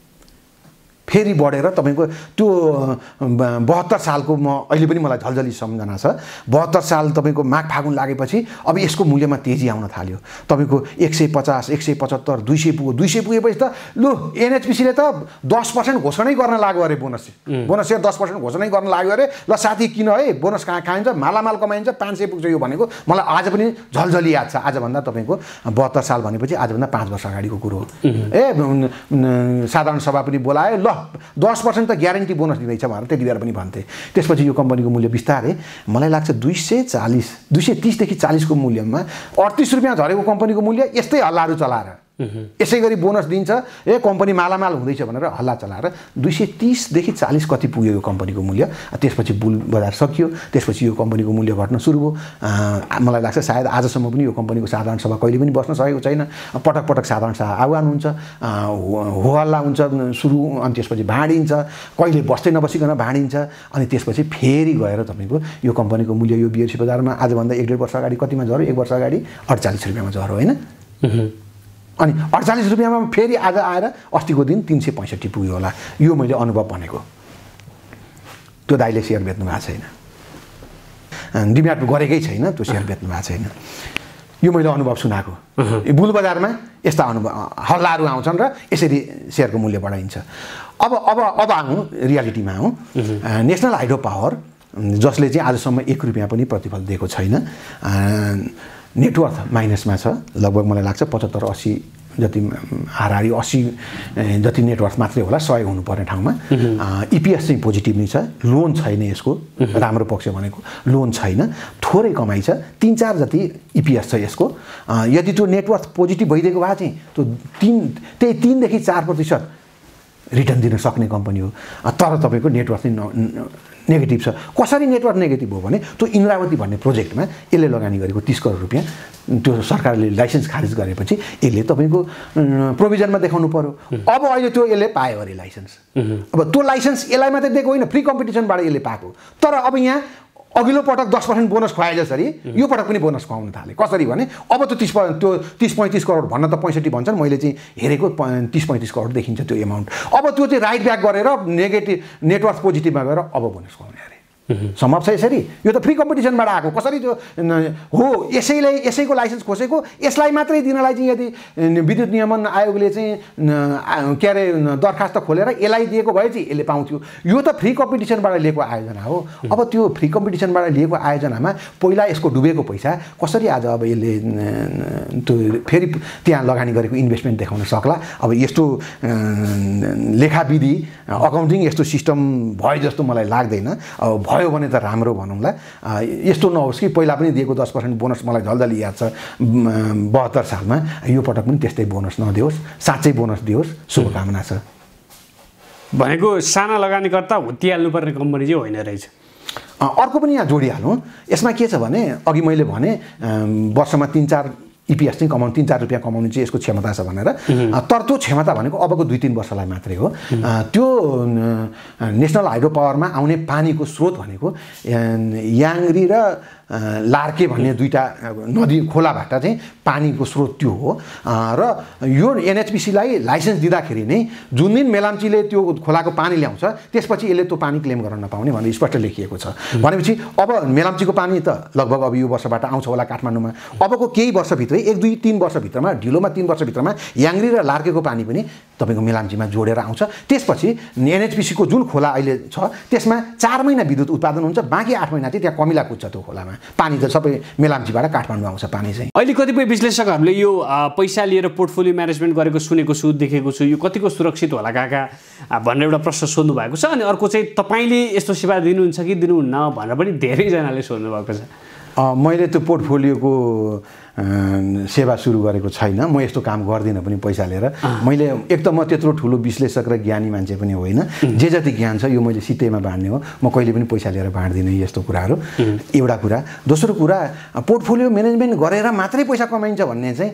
फेरि बढेर तपाईँको त्यो बहत्तर सालको म अहिले पनि मलाई झल्झली सम्झना छ, बहत्तर साल तपाईँको माघ फागुन लागेपछि अब यसको मूल्यमा तेजी आउन थाल्यो। तपाईँको एक सय पचास एक सय पचहत्तर दुई सय पुग्यो। दुई सय पुगेपछि त लु एनएचपिसीले त दस पर्सेन्ट घोषणै गर्न लाग्यो अरे, बोनस बोनस सेयर दस पर्सेन्ट घोषणै गर्न लाग्यो अरे। ल साथी किन है, बोनस कहाँ खाइन्छ, मालामाल कमाइन्छ, पाँच सय पुग्छ यो भनेको मलाई आज पनि झल्झली याद छ। आजभन्दा तपाईँको बहत्तर साल भनेपछि आजभन्दा पाँच वर्ष अगाडिको कुरो हो। ए साधारण सभा पनि बोलायो, ल दस पर्सेन्ट त ग्यारेन्टी बोनस दिँदैछ भनेर त्यति बेला पनि भन्थे। त्यसपछि यो कम्पनीको मूल्य बिस्तारै मलाई लाग्छ दुई सय चालिस दुई सय तिसदेखि चालिसको मूल्यमा अडतिस रुपियाँ झरेको कम्पनीको मूल्य यस्तै हल्लाहरू चलाएर यसै गरी बोनस दिन्छ, ए कम्पनी मालामाल हुँदैछ भनेर हल्ला चलाएर दुई सय तिसदेखि चालिस कति पुग्यो यो कम्पनीको मूल्य। त्यसपछि बुल बजार सकियो, त्यसपछि यो कम्पनीको मूल्य घट्न सुरु भयो। मलाई लाग्छ सायद आजसम्म पनि यो कम्पनीको साधारण सभा कहिले पनि बस्न सकेको छैन। पटक पटक साधारण सभा आह्वान हुन्छ, हो हल्ला हुन्छ सुरु, अनि त्यसपछि भाँडिन्छ, कहिले बस्दै नबसिकन भाँडिन्छ, अनि त्यसपछि फेरि गएर तपाईँको यो कम्पनीको मूल्य यो बिएरसी बजारमा आजभन्दा एक डेढ वर्ष अगाडि कतिमा झऱ्यो, एक वर्ष अगाडि अडचालिस रुपियाँमा झऱ्यो होइन। अनि अडचालिस रुपियाँमा फेरि आज आएर अस्तिको दिन तिन सय पैँसठी पुग्यो होला। यो मैले अनुभव भनेको। त्यो दाइले सेयर बेच्नु भएको छैन, डिम्याट गरेकै छैन, त्यो सेयर बेच्नु भएको छैन। यो मैले अनुभव सुनाएको। बुल बजारमा यस्ता अनुभव हल्लाहरू आउँछन् र यसरी सेयरको मूल्य बढाइन्छ। अब अब अब आउँ रियालिटीमा आउँ। नेसनल हाइड्रो पावर जसले चाहिँ आजसम्म एक रुपियाँ पनि प्रतिफल दिएको छैन, नेटवर्थ माइनसमा छ। लगभग मलाई लाग्छ पचहत्तर अस्सी जति हाराहारी अस्सी जति नेटवर्थ मात्रै होला, सय हुनुपर्ने ठाउँमा। इपिएस चाहिँ पोजिटिभ नै छ, लोन छैन यसको। राम्रो पक्ष भनेको लोन छैन, थोरै कमाइ छ, तिन चार जति इपिएस छ यसको। यदि त्यो नेटवर्थ पोजिटिभ भइदिएको भए चाहिँ त्यो तिन त्यही तिनदेखि चार प्रतिशत रिटर्न दिन सक्ने कम्पनी हो। तर तपाईँको नेटवर्थ चाहिँ नेगेटिभ छ। कसरी नेटवर्क नेगेटिभ हो भने त्यो इन्द्रावती भन्ने प्रोजेक्टमा यसले लगानी गरेको तीस करोड रुपियाँ त्यो सरकारले लाइसेन्स खारिज गरेपछि यसले तपाईँको प्रोभिजनमा देखाउनु पर्यो। अब अहिले त्यो यसले पायो अरे लाइसेन्स। अब त्यो लाइसेन्स यसलाई मात्रै दिएको होइन, फ्री कम्पिटिसनबाट यसले पाएको। तर अब यहाँ अघिल्लो पटक दस पर्सेन्ट बोनस खुवाए जसरी यो पटक पनि बोनस खुवाउन थाले। कसरी भने अब त तिस त्यो तिस पैँतिस करोड भन्न त पैँसठी भन्छन्, मैले चाहिँ हेरेको तिस पैँतिस करोड देखिन्छ त्यो एमाउन्ट। अब त्यो चाहिँ राइट ब्याक गरेर नेगेटिभ नेटवर्क पोजिटिभमा गएर अब बोनस खुवाउने अरे। सम्भव छ यसरी? यो त फ्री कम्पिटिसनबाट आएको। कसरी त्यो हो यसैलाई यसैको लाइसेन्स खोसेको यसलाई मात्रै दिनलाई चाहिँ यदि विद्युत नियमन आयोगले चाहिँ के अरे दरखास्त खोलेर यसलाई दिएको भए चाहिँ यसले पाउँथ्यो। यो त फ्री कम्पिटिसनबाट लिएको आयोजना हो। अब त्यो फ्री कम्पिटिसनबाट लिएको आयोजनामा पहिला यसको डुबेको पैसा कसरी आज अब यसले त्यो फेरि त्यहाँ लगानी गरेको इन्भेस्टमेन्ट देखाउन सक्ला? अब यस्तो लेखाविधि अकाउन्टिङ यस्तो सिस्टम भए जस्तो मलाई लाग्दैन। अब भयो भने त राम्रो भनौँला। यस्तो नहोस् कि पहिला पनि दिएको दस पर्सेन्ट बोनस मलाई झल्झली याद छ बहत्तर सालमा, यो पटक पनि त्यस्तै बोनस नदियोस्, साँच्चै बोनस दियोस्, शुभकामना छ। भनेको साना लगानीकर्ता हुत्तिहाल्नुपर्ने कम्पनी चाहिँ होइन रहेछ। अर्को पनि यहाँ जोडिहालौँ। यसमा के छ भने अघि मैले भने वर्षमा तिन चार इपिएस चाहिँ कमाउनु, तिन चार रुपियाँ कमाउनु चाहिँ यसको क्षमता छ भनेर। तर त्यो क्षमता भनेको अबको दुई तिन वर्षलाई मात्रै हो। त्यो नेसनल हाइड्रो पावरमा आउने पानीको स्रोत भनेको याङ्ग्री र लार्के भन्ने दुईटा नदी खोलाबाट चाहिँ पानीको स्रोत त्यो हो। र यो एनएचपिसीलाई लाइसेन्स दिँदाखेरि नै जुन दिन मेलाम्चीले त्यो खोलाको पानी ल्याउँछ त्यसपछि यसले त्यो पानी क्लेम गर्न नपाउने भनेर स्पष्ट लेखिएको छ। भनेपछि अब मेलाम्चीको पानी त लगभग अब यो वर्षबाट आउँछ होला काठमाडौँमा। अबको केही वर्षभित्रै एक दुई तिन वर्षभित्रमा ढिलोमा तिन वर्षभित्रमा याङ्ग्री र लार्केको पानी पनि तपाईँको मेलाम्चीमा जोडेर आउँछ। त्यसपछि एनएचपिसीको जुन खोला अहिले छ त्यसमा चार महिना विद्युत उत्पादन हुन्छ, बाँकी आठ महिना चाहिँ त्यहाँ कमिला कुद्छ त्यो खोलामा। पानी त सबै मेलाम्चीबाट काठमाडौँ आउँछ पानी चाहिँ। अहिले कतिपय विश्लेषकहरूले यो पैसा लिएर पोर्टफोलियो म्यानेजमेन्ट गरेको सुनेको छु, देखेको छु, यो कतिको सुरक्षित होला काका भनेर एउटा प्रश्न सोध्नु भएको छ। अनि अर्को चाहिँ तपाईँले यस्तो सेवा दिनुहुन्छ कि दिनुहुन्न भनेर पनि धेरैजनाले सोध्नु भएको छ। मैले त्यो पोर्टफोलियोको सेवा सुरु गरेको छैन। म यस्तो काम गर्दिनँ पनि पैसा लिएर। मैले एक त म त्यत्रो ठुलो विश्लेषक र ज्ञानी मान्छे पनि होइन। जे जति ज्ञान छ यो मैले सित्तैमा बाँड्ने हो। म कहिले पनि पैसा लिएर बाँड्दिनँ यस्तो कुराहरू। एउटा कुरा। दोस्रो कुरा, पोर्टफोलियो म्यानेजमेन्ट गरेर मात्रै पैसा कमाइन्छ भन्ने चाहिँ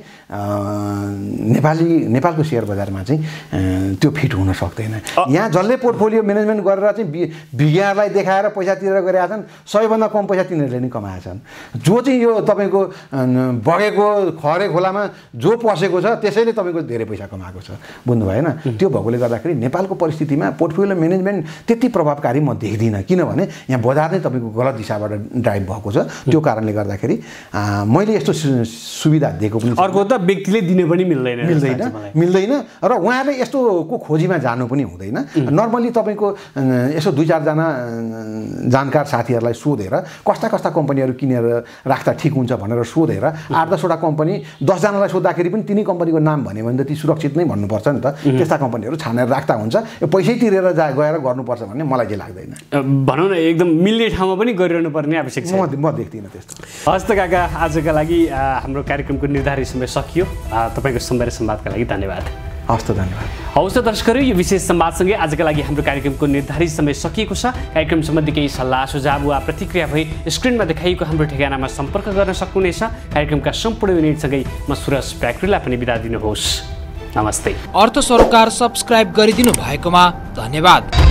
नेपाली नेपालको सेयर बजारमा चाहिँ त्यो फिट हुन सक्दैन। यहाँ जसले पोर्टफोलियो म्यानेजमेन्ट गरेर चाहिँ विज्ञहरूलाई देखाएर पैसा तिरेर गरेका छन् सबैभन्दा कम पैसा तिनीहरूले नै कमाएछन्। जो चाहिँ यो तपाईँको बगेको खरे खोलामा जो पसेको छ त्यसैले तपाईँको धेरै पैसा कमाएको छ। बुझ्नु भएन? त्यो भएकोले गर्दाखेरि नेपालको परिस्थितिमा पोर्टफोलियो म्यानेजमेन्ट त्यति प्रभावकारी म देख्दिनँ। किनभने यहाँ बजार नै तपाईँको गलत दिशाबाट ड्राइभ भएको छ। त्यो कारणले गर्दाखेरि मैले यस्तो सुविधा दिएको पनि। अर्को त व्यक्तिले दिने पनि मिल्दैन मिल्दैन मिल्दैन र उहाँले यस्तोको खोजीमा जानु पनि हुँदैन। नर्मली तपाईँको यसो दुई चारजना जानकार साथीहरूलाई सोधेर कस्ता कस्ता कम्पनीहरू किनेर राख्दा ठिक हुन्छ भनेर सोधेर आठ दसवटा कम्पनी दसजनालाई सोद्धाखेरि पनि तिनै कम्पनीको नाम भन्यो भने त ती सुरक्षित नै भन्नुपर्छ नि त। त्यस्ता कम्पनीहरू छानेर राख्दा हुन्छ। यो पैसै तिरेर जा गएर गर्नुपर्छ भन्ने मलाई चाहिँ लाग्दैन। भनौँ न एकदम मिल्ने ठाउँमा पनि गरिरहनु पर्ने आवश्यक छ। म म देख्दिनँ त्यस्तो। हस् त काका, आजका लागि हाम्रो कार्यक्रमको निर्धारित समय सकियो। तपाईँको समय र संवादका लागि धन्यवाद। हस् त धन्यवाद। हवस् त दर्शकहरू, यो विशेष संवादसँगै आजका लागि हाम्रो कार्यक्रमको निर्धारित समय सकिएको छ। कार्यक्रम सम्बन्धी केही सल्लाह सुझाव वा प्रतिक्रिया भई स्क्रिनमा देखाइएको हाम्रो ठेगानामा सम्पर्क गर्न सक्नुहुनेछ। कार्यक्रमका सम्पूर्ण युनिटसँगै म सुरज प्याक्रीलाई पनि बिदा दिनुहोस्। नमस्ते। अर्थ सरोकार सब्स्क्राइब गरिदिनु भएकोमा धन्यवाद।